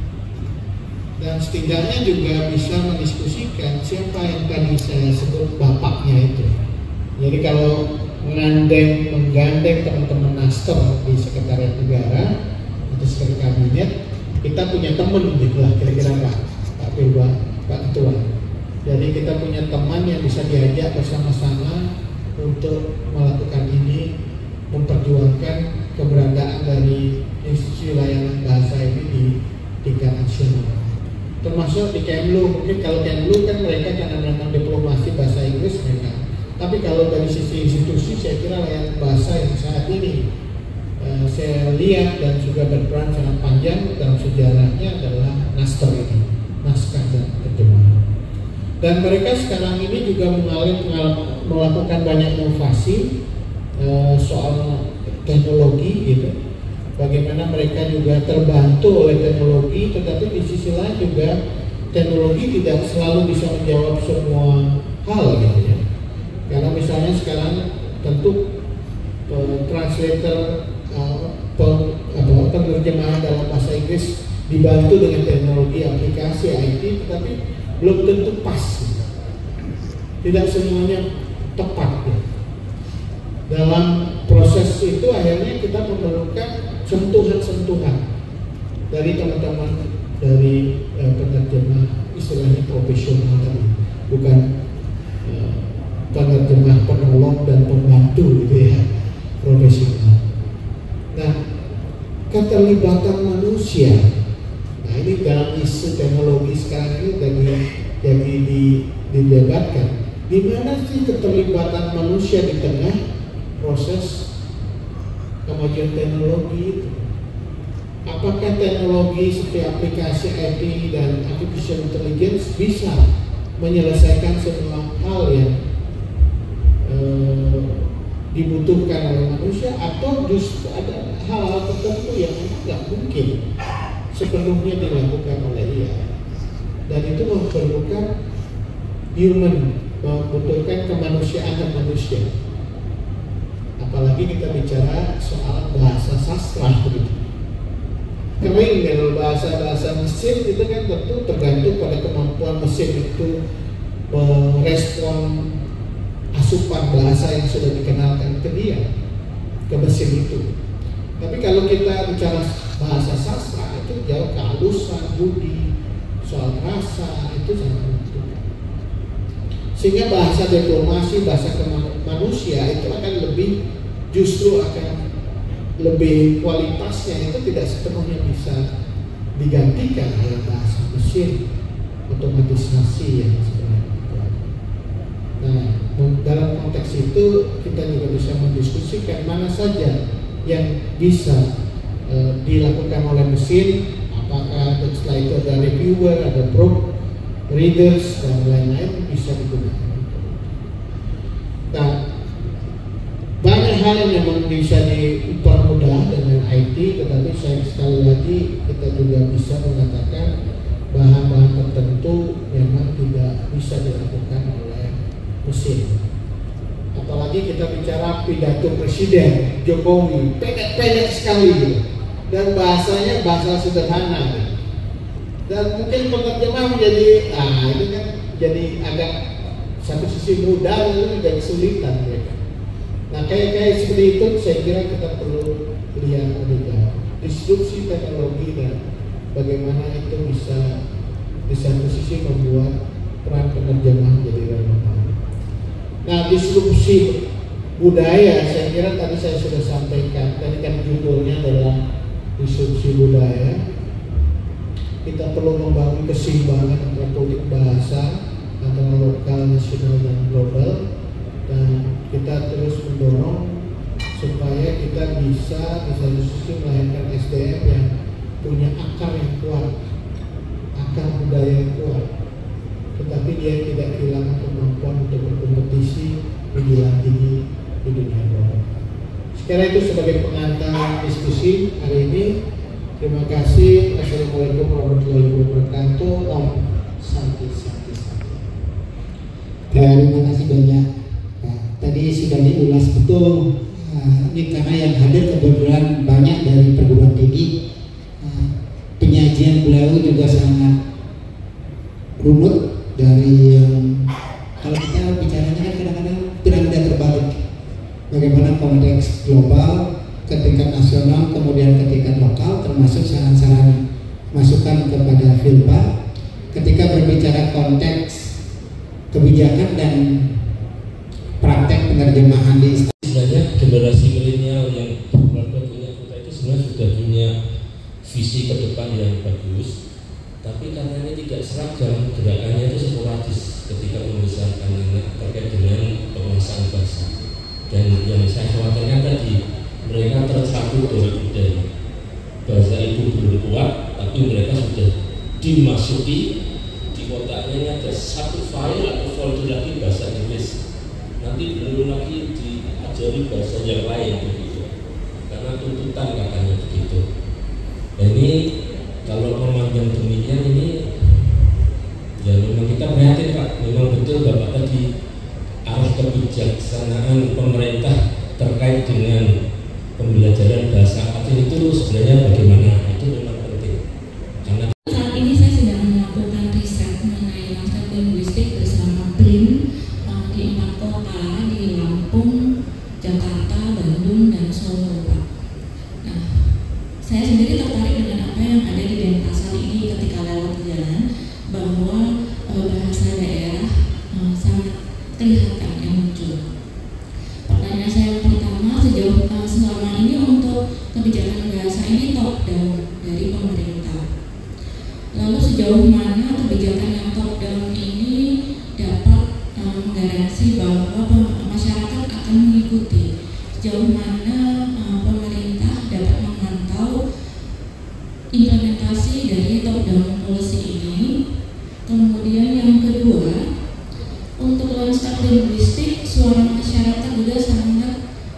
Dan setidaknya juga bisa mendiskusikan siapa yang tadi saya sebut bapaknya itu. Jadi kalau menggandeng teman-teman Naster di Sekretariat Negara atau Sekretariat Kabinet, kita punya teman gitu lah kira-kira Pak Pilba, Pak Ketua. Jadi kita punya teman yang bisa diajak bersama-sama untuk melakukan ini, memperjuangkan keberadaan dari institusi layanan bahasa ini di tingkat nasional. Termasuk di Kemlu, mungkin kalau Kemlu kan mereka karena memang diplomasi bahasa Inggris mereka. Tapi kalau dari sisi institusi saya kira layanan bahasa yang saat ini saya lihat dan juga berperan sangat panjang dalam sejarahnya adalah Naster ini, naskah dan terjemahan. Dan mereka sekarang ini juga melakukan banyak inovasi soal teknologi gitu. Bagaimana mereka juga terbantu oleh teknologi, tetapi di sisi lain juga teknologi tidak selalu bisa menjawab semua hal gitu ya. Karena misalnya sekarang tentu translator penerjemahan dalam bahasa Inggris dibantu dengan teknologi aplikasi IT, tetapi belum tentu pas. Tidak semuanya tepat ya. Dalam proses itu akhirnya kita memerlukan sentuhan-sentuhan dari teman-teman dari penerjemah istilahnya profesional tadi, bukan penerjemah penolong dan pembantu gitu ya, profesional. Nah, keterlibatan manusia, nah ini dalam isu teknologi sekarang ini jadi didebatkan. Di mana sih keterlibatan manusia di tengah proses kemajuan teknologi itu? Apakah teknologi seperti aplikasi IT dan artificial intelligence bisa menyelesaikan semua hal yang dibutuhkan oleh manusia, atau justru ada hal-hal tertentu yang tidak mungkin sepenuhnya dilakukan oleh IA, dan itu memerlukan membutuhkan kemanusiaan dan manusia. Apalagi kita bicara soal bahasa sastra begitu. Kering kalau bahasa mesin itu kan tentu tergantung pada kemampuan mesin itu merespon asupan bahasa yang sudah dikenalkan ke dia, ke mesin itu. Tapi kalau kita bicara bahasa sastra itu jauh kehalusan, budi, soal rasa itu sangat penting. Sehingga bahasa diplomasi, bahasa manusia itu akan justru akan lebih kualitasnya itu tidak sepenuhnya bisa digantikan oleh bahasa mesin otomatisasi yang sebenarnya. Nah, dalam konteks itu kita juga bisa mendiskusikan mana saja yang bisa dilakukan oleh mesin, apakah setelah itu ada reviewer, ada proofreaders dan lain-lain bisa digunakan. Nah, banyak hal yang memang bisa dipermudah dengan IT, tetapi saya sekali lagi kita juga bisa mengatakan bahan-bahan tertentu memang tidak bisa dilakukan oleh mesin. Apalagi kita bicara pidato Presiden Jokowi, pendek-pendek sekali gitu. Dan bahasanya bahasa sederhana gitu. Dan mungkin penerjemah menjadi itu kan jadi agak satu sisi mudah, lalu jadi kesulitan mereka. Nah, kayak seperti itu saya kira kita perlu lihat lebih jauh disrupsi teknologi dan bagaimana itu bisa di satu sisi membuat peran penerjemah jadi relevan. Nah, disrupsi budaya saya kira tadi saya sudah sampaikan, tadi kan judulnya adalah disrupsi budaya. Kita perlu membangun keseimbangan antara politik bahasa antara lokal, nasional dan global, dan kita terus mendorong supaya kita bisa di satu sisi melahirkan SDM yang punya akar yang kuat, akar budaya yang kuat, tetapi dia tidak kehilangan kemampuan untuk berkompetisi menjulang tinggi di dunia global. Sekarang itu sebagai pengantar diskusi hari ini. Terima kasih. Assalamualaikum warahmatullahi wabarakatuh. Om Santi. Terima kasih banyak. Tadi sudah diulas betul. Ini karena yang hadir kebetulan banyak dari perguruan tinggi. Penyajian beliau juga sangat runut dari kalau kita bicaranya kan kadang-kadang piramida terbalik. Bagaimana konteks global ke tingkat nasional, kemudian ke tingkat lokal, termasuk saran-saran masukan kepada Filpa ketika berbicara konteks kebijakan dan praktek penerjemahan di sebenarnya generasi milenial yang keluarga punya putra itu sebenarnya sudah punya visi ke depan yang bagus, tapi karena ini tidak seragam, gerakannya itu sporadis ketika membesarkan anak terkait dengan penguasaan bahasa. Dan yang saya khawatirkan tadi, mereka tercabut oleh budaya. Bahasa ibu belum kuat, tapi mereka sudah dimasuki di otaknya ada satu file atau folder lagi bahasa Inggris. Nanti belum lagi diajari bahasa yang lain begitu. Karena tuntutan katanya begitu. Dan ini kalau memandang demikian ini ya memang kita prihatin Pak. Memang betul Bapak tadi arah kebijaksanaan pemerintah terkait dengan pembelajaran bahasa asing itu sebenarnya bagaimana? Itu memang penting. Karena saat ini saya sedang melakukan riset mengenai landscape linguistik bersama BRIN di 4 kota di Lampung, Jakarta, Bandung, dan Solo, Pak. Nah, saya sendiri tertarik dengan apa yang ada di Denpasar ini ketika lewat jalan, bahwa bahasa daerah sangat kelihatan yang muncul. Pertanyaan saya yang pertama, sejauh selama ini untuk kebijakan bahasa ini top down dari pemerintah. Lalu sejauh mana kebijakan yang top down ini dapat menggaransi bahwa masyarakat akan mengikuti? Sejauh mana pemerintah dapat memantau implementasi dari top down policy ini? Kemudian yang kedua, untuk landscape linguistik suara masyarakat juga sangat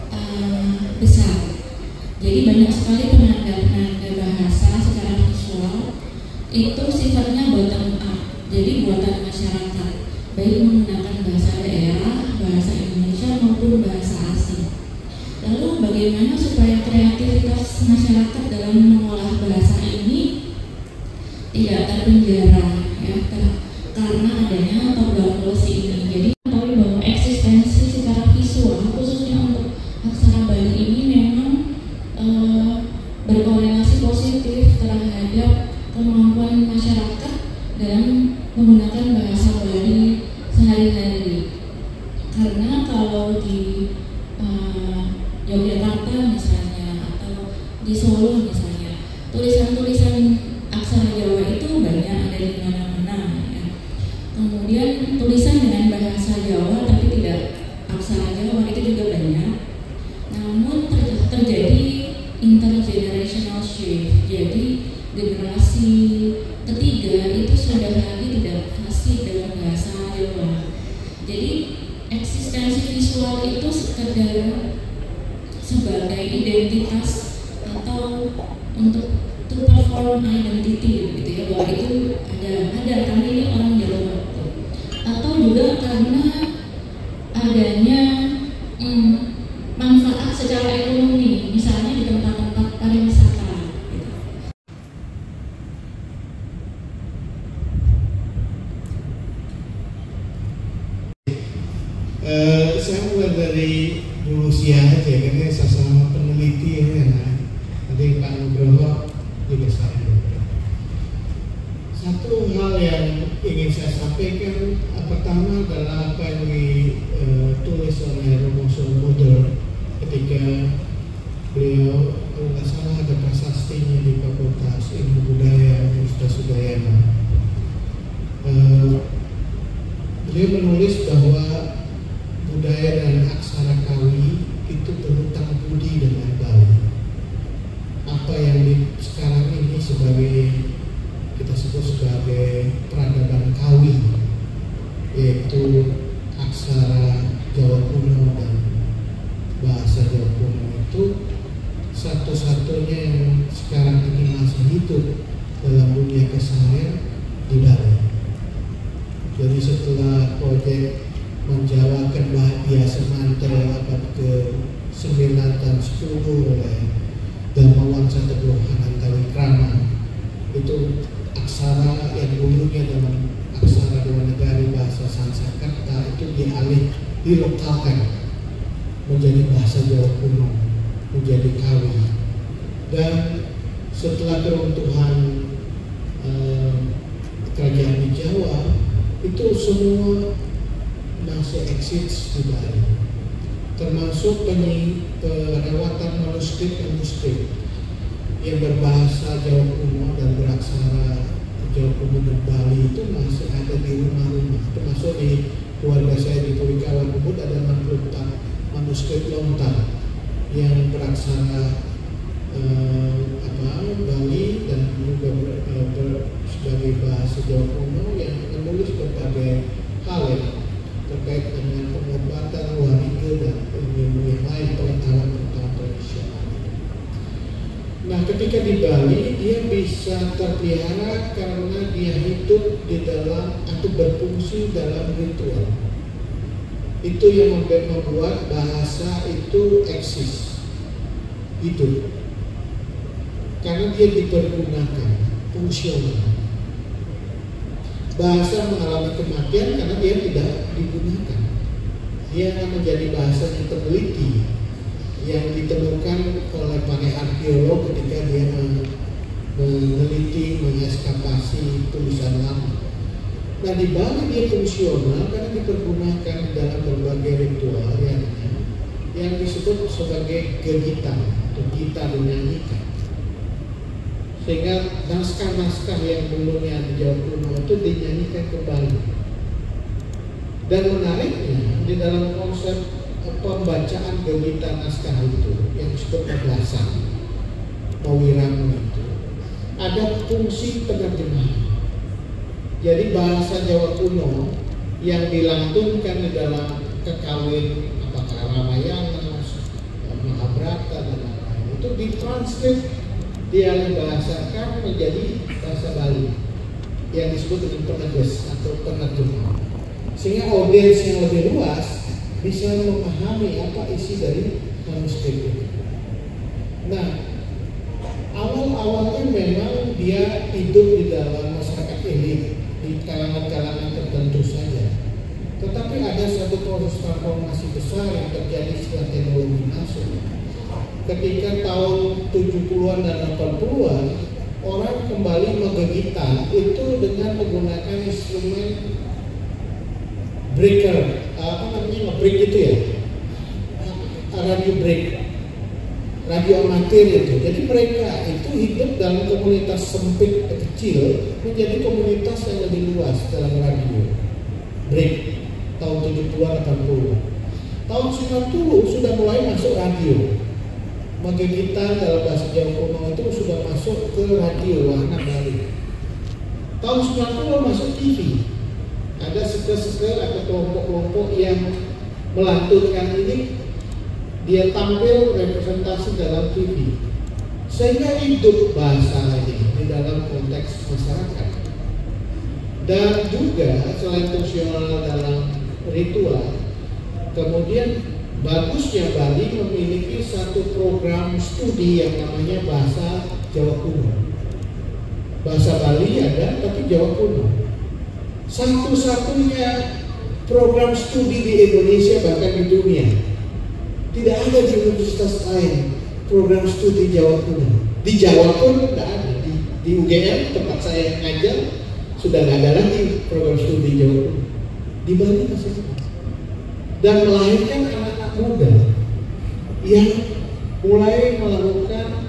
besar. Jadi banyak sekali penanda-penanda bahasa secara visual itu sifatnya bottom up. Jadi buatan masyarakat, baik menggunakan bahasa daerah, bahasa Indonesia maupun bahasa asing. Lalu bagaimana supaya kreativitas masyarakat dalam mengolah bahasa ini tidak terpenjara ya, karena adanya top down policy ini. Jadi tahu bahwa eksistensi secara visual khususnya untuk aksara Bali ini memang berkorelasi positif terhadap kemampuan masyarakat dalam menggunakan bahasa Bali sehari-hari. Karena kalau di Yogyakarta misalnya atau di Solo misalnya, tulisan-tulisan aksara Jawa itu banyak ada di mana-mana ya. Kemudian tulisan dengan bahasa Jawa tapi tidak aksara Jawa itu juga banyak. Namun terjadi intergenerational shift. Jadi generasi ketiga itu sudah lagi tidak fasih dengan bahasa Jawa. Jadi eksistensi visual itu sekedar sebagai identitas atau untuk to perform identity gitu ya, bahwa itu ada kami ini orang Jawa, atau juga karena adanya manfaat secara ekonomi, misalnya di tempat-tempat pariwisata gitu. Saya mulai dari Bu Lucia aja, karena sama peneliti ya, nanti Pak Nugroho juga saya. Satu hal yang ingin saya sampaikan, pertama adalah apa yang ditulis oleh Romo Solomodor ketika beliau, kalau nggak salah ada prasastinya di Fakultas Ilmu Budaya Universitas Udayana. Beliau menulis bahwa budaya dan aksara Kawi itu berhutang budi dengan Bali. Apa yang sekarang ini sebagai kita sebut sebagai peradaban Kawi, yaitu aksara Jawa kuno dan bahasa Jawa kuno, itu satu-satunya yang sekarang ini masih hidup dalam dunia keseharian di Bali. Jadi setelah proyek menjawakan Bahdia Semantra abad ke-9 dan 10 oleh Dharmawan Teguh Hanantawikrama, itu aksara yang dulunya dalam aksara Dewanagari bahasa Sanskerta itu dilokalkan menjadi bahasa Jawa kuno, menjadi Kawi. Dan setelah keruntuhan kerajaan di Jawa, itu semua masih eksis di Bali, termasuk perawatan manuskrip. yang berbahasa Jawa kuno dan beraksara Jawa kuno dan Bali itu masih ada di rumah-rumah. Termasuk di keluarga saya di Polikawan Ubud ada 64 manuskrip lontar yang beraksara Bali dan juga sebagai bahasa Jawa kuno yang menulis berbagai hal ya, terkait dengan pengobatan, warga dan ilmu yang lain, pengetahuan tradisional. Nah, ketika di Bali dia bisa terpelihara karena dia hidup di dalam atau berfungsi dalam ritual. Itu yang membuat bahasa itu eksis, hidup. Karena dia dipergunakan, fungsional. Bahasa mengalami kematian karena dia tidak digunakan. Dia akan menjadi bahasa yang terteliti, yang ditemukan oleh para arkeolog ketika dia meneliti, mengeskavasi tulisan lama. Nah, di Bali dia fungsional karena dipergunakan dalam berbagai ritual yang disebut sebagai gegitan atau gitar dinyanyikan. Sehingga naskah-naskah yang dulunya di Jawa kuno itu dinyanyikan kembali. Dan menariknya di dalam konsep pembacaan gegitan naskah itu yang disebut peblasan, mawirang itu ada fungsi penerjemahan. Jadi bahasa Jawa kuno yang dilantunkan di dalam kekawin apakah Ramayana, Mahabharata dan lain-lain itu ditranskrip, dialihbahasakan menjadi bahasa Bali yang disebut dengan penegas atau penerjemah, sehingga audiens yang lebih luas bisa memahami apa isi dari manuskrip itu. Nah, awal-awalnya memang dia hidup di dalam masyarakat elit, di kalangan-kalangan tertentu saja. Tetapi ada satu proses transformasi besar yang terjadi setelah teknologi masuk. Ketika tahun 70-an dan 80-an, orang kembali mengegitan itu dengan menggunakan instrumen breaker, nge-break itu ya, radio break, radio amatir itu. Jadi mereka itu hidup dalam komunitas sempit kecil menjadi komunitas yang lebih luas dalam radio break tahun 70-an 80-an. Tahun 90 sudah mulai masuk radio. Magigitan dalam bahasa Jawa kuno itu sudah masuk ke radio Wahana Bali. Tahun 90 masuk TV. Ada seker-seker atau kelompok-kelompok yang melantunkan ini, dia tampil representasi dalam TV. Sehingga hidup bahasa ini di dalam konteks masyarakat. Dan juga selain fungsional dalam ritual, kemudian bagusnya Bali memiliki satu program studi yang namanya bahasa Jawa kuno. Bahasa Bali ada, tapi Jawa kuno. Satu-satunya program studi di Indonesia bahkan di dunia. Tidak ada di universitas lain program studi Jawa kuno. Di Jawa pun tidak ada. Di UGM tempat saya ngajar sudah tidak ada lagi program studi Jawa kuno. Di Bali masih ada. Dan melahirkan anak-anak muda yang mulai melakukan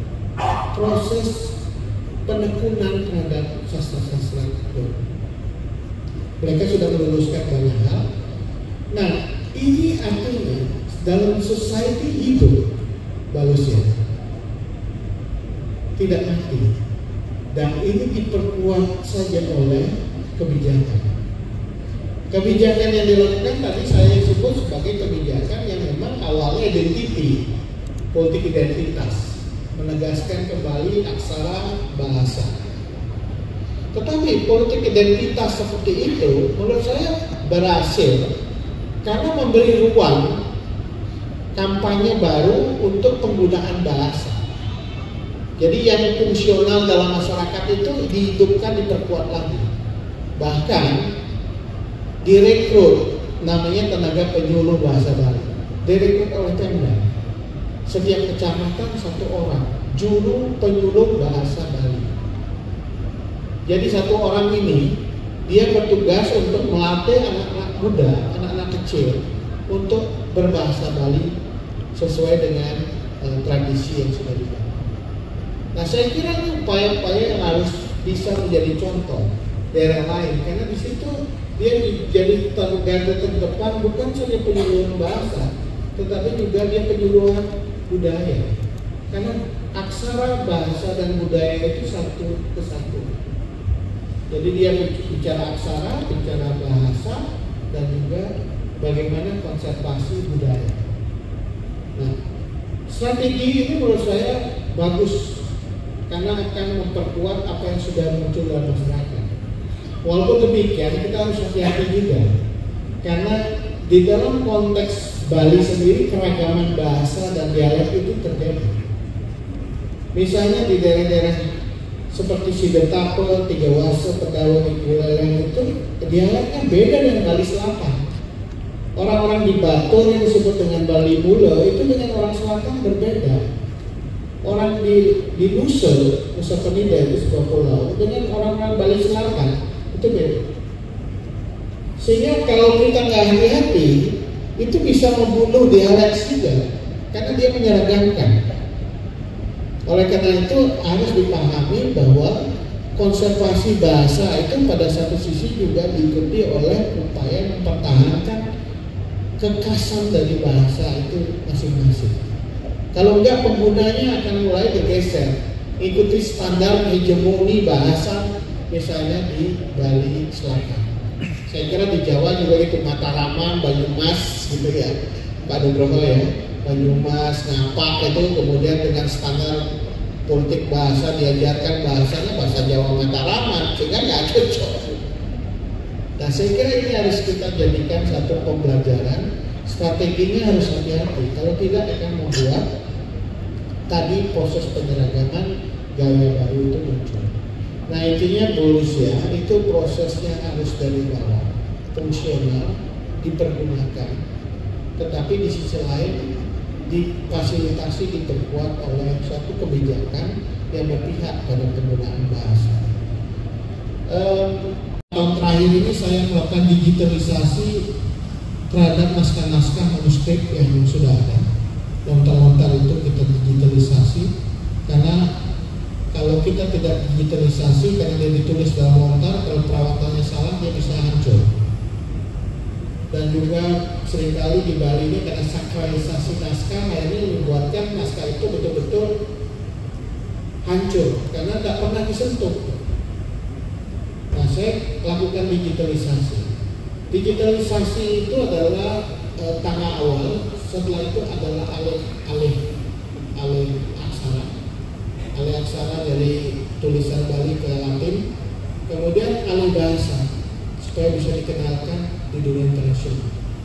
proses penekunan terhadap sastra-sastra itu. Mereka sudah meluluskan banyak hal. Nah, ini artinya dalam society hidup bagusnya, tidak mati. Dan ini diperkuat saja oleh kebijakan. Kebijakan yang dilakukan tadi saya sebut sebagai kebijakan yang memang awalnya identiti, politik identitas, menegaskan kembali aksara bahasa. Tetapi politik identitas seperti itu menurut saya berhasil karena memberi ruang kampanye baru untuk penggunaan bahasa. Jadi yang fungsional dalam masyarakat itu dihidupkan, diperkuat lagi. Bahkan direkrut namanya tenaga penyuluh bahasa Bali, direkrut oleh Pemda. Setiap kecamatan satu orang juru penyuluh bahasa Bali. Jadi satu orang ini dia bertugas untuk melatih anak-anak muda, anak-anak kecil untuk berbahasa Bali sesuai dengan tradisi yang sudah dibangun. Nah, saya kira ini upaya-upaya yang harus bisa menjadi contoh daerah lain, karena di situ dia jadi garda terdepan bukan saja penyuluhan bahasa, tetapi juga dia penyuluhan budaya. Karena aksara, bahasa, dan budaya itu satu kesatuan. Jadi dia bicara aksara, bicara bahasa, dan juga bagaimana konservasi budaya. Nah, strategi ini menurut saya bagus karena akan memperkuat apa yang sudah muncul dalam masyarakat. Walaupun demikian, kita harus hati-hati juga karena di dalam konteks Bali sendiri keragaman bahasa dan dialek itu terjadi. Misalnya di daerah-daerah seperti Sidetape, Tiga Wase, Pedawa, Buleleng itu dialeknya beda dengan Bali Selatan. Orang-orang di Batur yang disebut dengan Bali Mula itu dengan orang selatan berbeda. Orang di Nusa Penida itu sebuah pulau dengan orang-orang Bali Selatan itu beda. Sehingga kalau kita nggak hati-hati itu bisa membunuh dialek juga karena dia menyeragamkan. Oleh karena itu harus dipahami bahwa konservasi bahasa itu pada satu sisi juga diikuti oleh upaya mempertahankan kekhasan dari bahasa itu masing-masing. Kalau enggak, penggunanya akan mulai bergeser, ikuti standar hegemoni bahasa misalnya di Bali Selatan. Saya kira di Jawa juga itu Mataraman, Banyumas gitu ya, Pak Nugroho ya, Banyumas, Ngapak itu kemudian dengan standar politik bahasa diajarkan bahasanya bahasa Jawa Mataraman sehingga nggak cocok. Nah, saya kira ini harus kita jadikan satu pembelajaran. Strateginya harus hati-hati, kalau tidak akan membuat tadi proses penyeragaman gaya baru itu muncul. Nah, intinya Volusia itu prosesnya harus dari bawah, fungsional, dipergunakan, tetapi di sisi lain difasilitasi, diperkuat oleh suatu kebijakan yang berpihak pada penggunaan bahasa. Tahun terakhir ini saya melakukan digitalisasi terhadap naskah-naskah manuskrip yang sudah ada. Lontar-lontar itu kita digitalisasi karena kalau kita tidak digitalisasi karena dia ditulis dalam lontar, kalau perawatannya salah dia bisa hancur. Dan juga seringkali di Bali ini karena sakralisasi naskah akhirnya membuatkan naskah itu betul-betul hancur karena tidak pernah disentuh. Nah, saya lakukan digitalisasi. Digitalisasi itu adalah tangga awal, setelah itu adalah alih aksara. Alih aksara dari tulisan Bali ke Latin, kemudian alih bahasa supaya bisa dikenalkan di dunia internasional.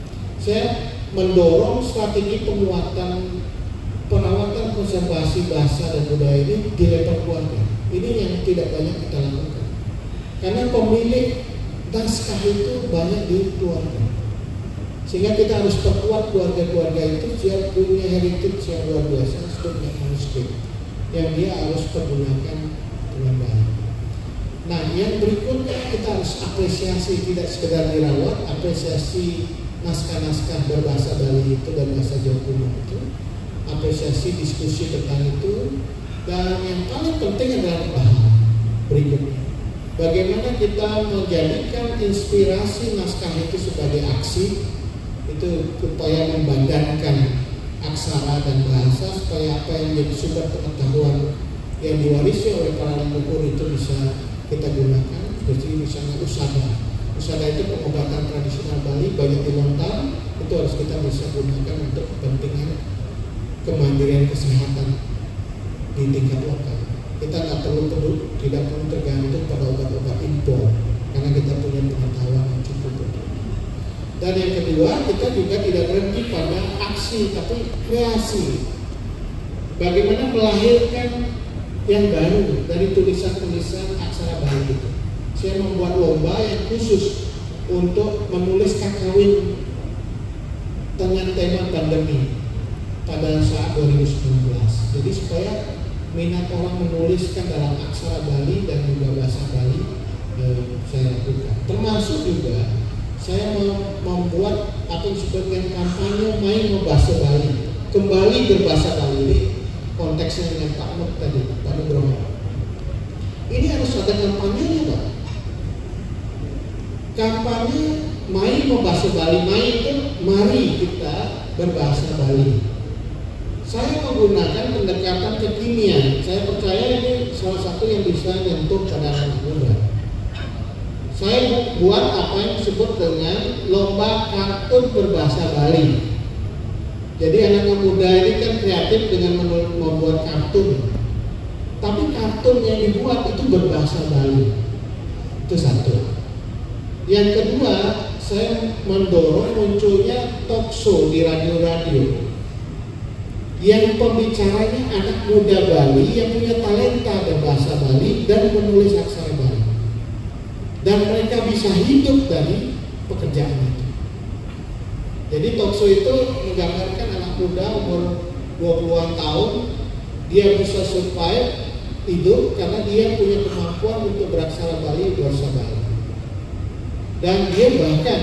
Saya mendorong strategi penguatan perawatan konservasi bahasa dan budaya ini di level keluarga. Ini yang tidak banyak kita lakukan karena pemilik naskah itu banyak di keluarga, sehingga kita harus perkuat keluarga-keluarga itu yang punya heritage yang luar biasa seperti manuskrip yang dia harus pergunakan dengan baik. Nah, yang berikutnya kita harus apresiasi, tidak sekedar dirawat, apresiasi naskah-naskah berbahasa Bali itu dan bahasa Jawa kuno itu, apresiasi diskusi tentang itu, dan yang paling penting adalah paham berikutnya. Bagaimana kita menjadikan inspirasi naskah itu sebagai aksi, itu upaya membadankan aksara dan bahasa supaya apa yang menjadi sumber pengetahuan yang diwarisi oleh para leluhur itu bisa kita gunakan. Seperti misalnya usada itu pengobatan tradisional Bali banyak dilontar, itu harus kita bisa gunakan untuk kepentingan kemandirian kesehatan di tingkat lokal. Kita tidak perlu tergantung pada obat-obat impor karena kita punya pengetahuan yang cukup betul. Dan yang kedua, kita juga tidak berhenti pada aksi tapi kreasi. Bagaimana melahirkan yang baru dari tulisan-tulisan aksara Bali itu. Saya membuat lomba yang khusus untuk menulis kakawin dengan tema pandemi pada saat 2019. Jadi supaya minat orang menuliskan dalam aksara Bali dan juga bahasa Bali saya lakukan. Termasuk juga saya membuat apa yang disebut kampanye main berbahasa Bali, kembali berbahasa Bali. konteksnya dengan Pak Nur tadi, Pak Nugroho. Ini harus ada kampanyenya, Pak. Kampanye Mai Membahasa Bali. Mai itu mari kita berbahasa Bali. Saya menggunakan pendekatan kekinian. Saya percaya ini salah satu yang bisa menyentuh pada anak muda. Saya buat apa yang disebut dengan lomba kartun berbahasa Bali. Jadi anak muda ini kan kreatif dengan membuat kartun. Tapi kartun yang dibuat itu berbahasa Bali. Itu satu. Yang kedua, saya mendorong munculnya talk show di radio-radio yang pembicaranya anak muda Bali yang punya talenta berbahasa Bali dan menulis aksara Bali. Dan mereka bisa hidup dari pekerjaan itu. Jadi talk show itu menggambarkan anak muda umur 20-an tahun, dia bisa survive hidup karena dia punya kemampuan untuk beraksara Bali, berbahasa Bali. Dan dia bahkan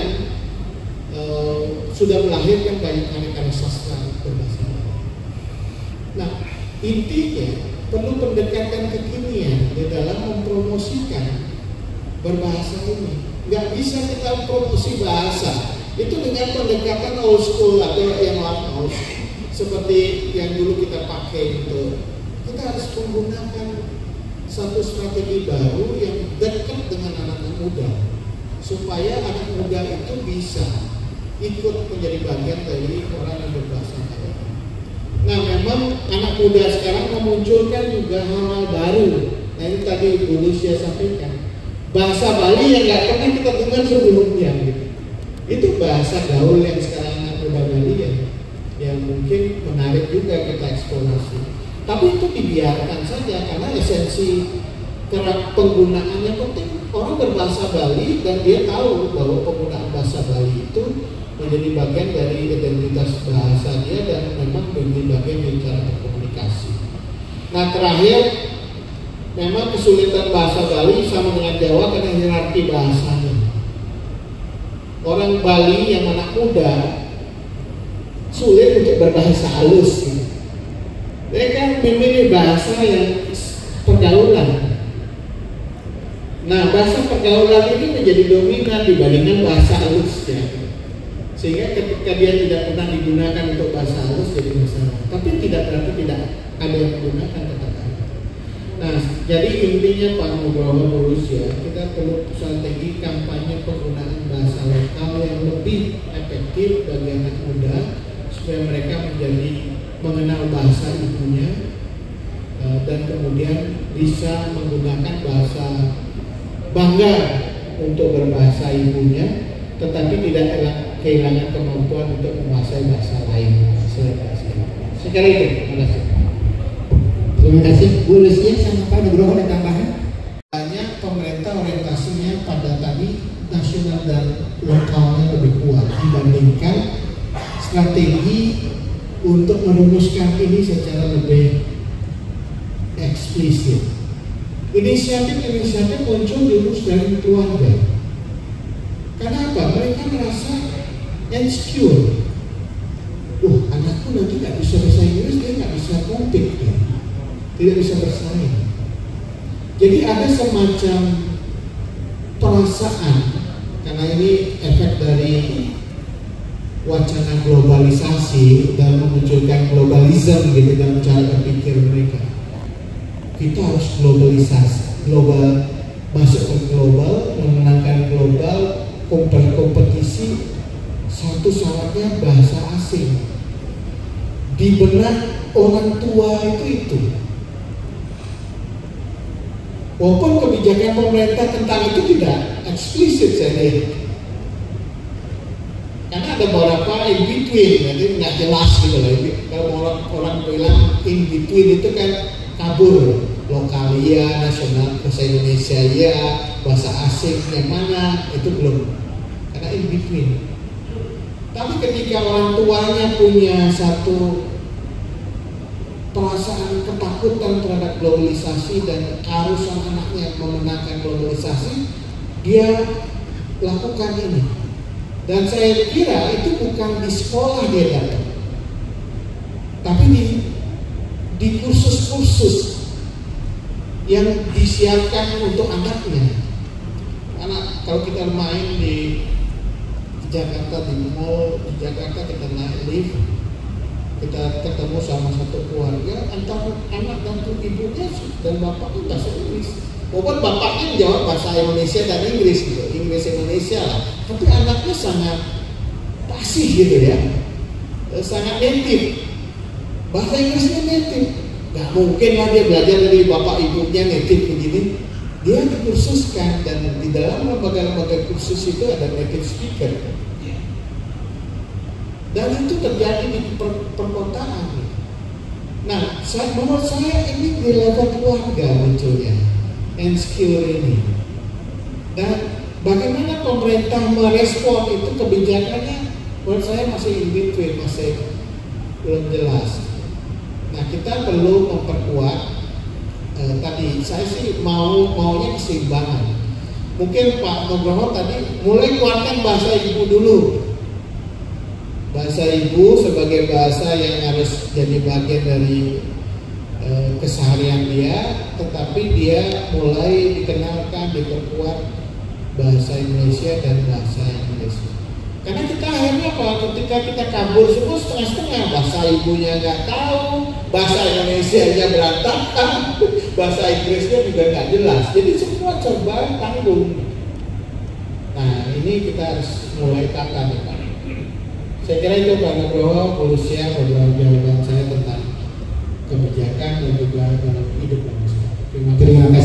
sudah melahirkan banyak karya-karya sastra berbahasa Bali. Nah, intinya perlu pendekatan kekinian di dalam mempromosikan berbahasa ini. Nggak bisa kita promosi bahasa itu dengan pendekatan old school atau yang lama, seperti yang dulu kita pakai itu. Kita harus menggunakan satu strategi baru yang dekat dengan anak-anak muda, supaya anak muda itu bisa ikut menjadi bagian dari orang yang berbahasa Bali. Nah, memang anak muda sekarang memunculkan juga hal-hal baru. Nah, ini tadi Bu Lucia sampaikan. Bahasa Bali yang nggak pernah kita dengar sebelumnya, gitu. Itu bahasa gaul yang sekarang anak muda Bali yang mungkin menarik juga kita eksplorasi. Tapi itu dibiarkan saja karena esensi penggunaannya penting. Orang berbahasa Bali dan dia tahu bahwa penggunaan bahasa Bali itu menjadi bagian dari identitas bahasa dia dan memang menjadi bagian dari cara berkomunikasi. Nah, terakhir, memang kesulitan bahasa Bali sama dengan Jawa karena hierarki bahasanya. Orang Bali yang anak muda sulit untuk berbahasa halus. Mereka memilih bahasa yang pergaulan. Nah, bahasa pergaulan ini menjadi dominan dibandingkan bahasa halus, ya. Sehingga ketika dia tidak pernah digunakan untuk bahasa halus jadi masalah. Tapi tidak berarti tidak ada yang menggunakan, tetap ada. Nah, jadi intinya Pak Nugroho lurus ya, kita perlu strategi kampanye penggunaan bahasa lokal yang lebih efektif bagi anak muda supaya mereka menjadi mengenal bahasa ibunya dan kemudian bisa menggunakan bahasa bangga untuk berbahasa ibunya, tetapi tidak kehilangan kemampuan untuk menguasai bahasa lain. Sekali itu, terima kasih. Terima kasih Bu Lucia sama Pak Nugroho, ada tambahan? Banyak pemerintah orientasinya pada tadi nasional dan lokalnya lebih kuat dibandingkan strategi untuk merumuskan ini secara lebih eksplisit. Inisiatif muncul dulu dari keluarga. Karena apa? Mereka merasa insecure. Anakku nanti nggak bisa bahasa Inggris, dia nggak bisa compete, ya. Tidak bisa bersaing. Jadi ada semacam perasaan, karena ini efek dari wacana globalisasi dan memunculkan globalisme gitu dalam cara berpikir mereka. Kita harus globalisasi, masuk ke global, memenangkan global, kompetisi. Satu syaratnya bahasa asing. Di benak orang tua itu. Walaupun kebijakan pemerintah tentang itu tidak eksplisit saya lihat. Karena ada beberapa in between, jadi nggak jelas gitu loh. Kalau orang bilang in between itu kan kabur, lokalia, nasional, bahasa Indonesia ya, bahasa asing yang mana itu belum, karena in between. Tapi ketika orang tuanya punya satu perasaan ketakutan terhadap globalisasi dan keharusan anaknya memenangkan globalisasi, dia lakukan ini. Dan saya kira itu bukan di sekolah dia datang, tapi di di kursus-kursus yang disiapkan untuk anaknya. Karena kalau kita main di Jakarta, di mall di Jakarta, kita naik lift, kita ketemu sama satu keluarga, antara anak dan ibunya dan bapaknya bahasa Inggris. Walaupun bapaknya menjawab bahasa Indonesia dan Inggris gitu, Inggris Indonesia lah, tapi anaknya sangat fasih gitu ya, sangat native, bahasa Inggrisnya native. Gak mungkin lah dia belajar dari bapak ibunya native begini. Dia dikursuskan, dan di dalam lembaga-lembaga kursus itu ada native speaker. Dan itu terjadi di perkotaan. Nah, menurut saya ini di level keluarga munculnya N-skill ini. Dan bagaimana pemerintah merespon itu kebijakannya, menurut saya masih in between, masih belum jelas. Nah, kita perlu memperkuat. Tadi saya sih maunya keseimbangan. Mungkin Pak Nugroho tadi mulai keluarkan bahasa ibu dulu. Bahasa ibu sebagai bahasa yang harus jadi bagian dari keseharian dia, tetapi dia mulai dikenalkan, diperkuat bahasa Indonesia dan bahasa Inggris. Karena kita akhirnya apa? Ketika kita kabur semua setengah-setengah, bahasa ibunya nggak tahu, bahasa Indonesia-nya berantakan, bahasa Inggrisnya juga nggak jelas. Jadi semua serba tanggung. Nah, ini kita harus mulai tata nih Pak. Saya kira itu Pak Nugroho, Polusia, jawaban saya tentang kebijakan dan juga dalam hidup manusia. Terima kasih.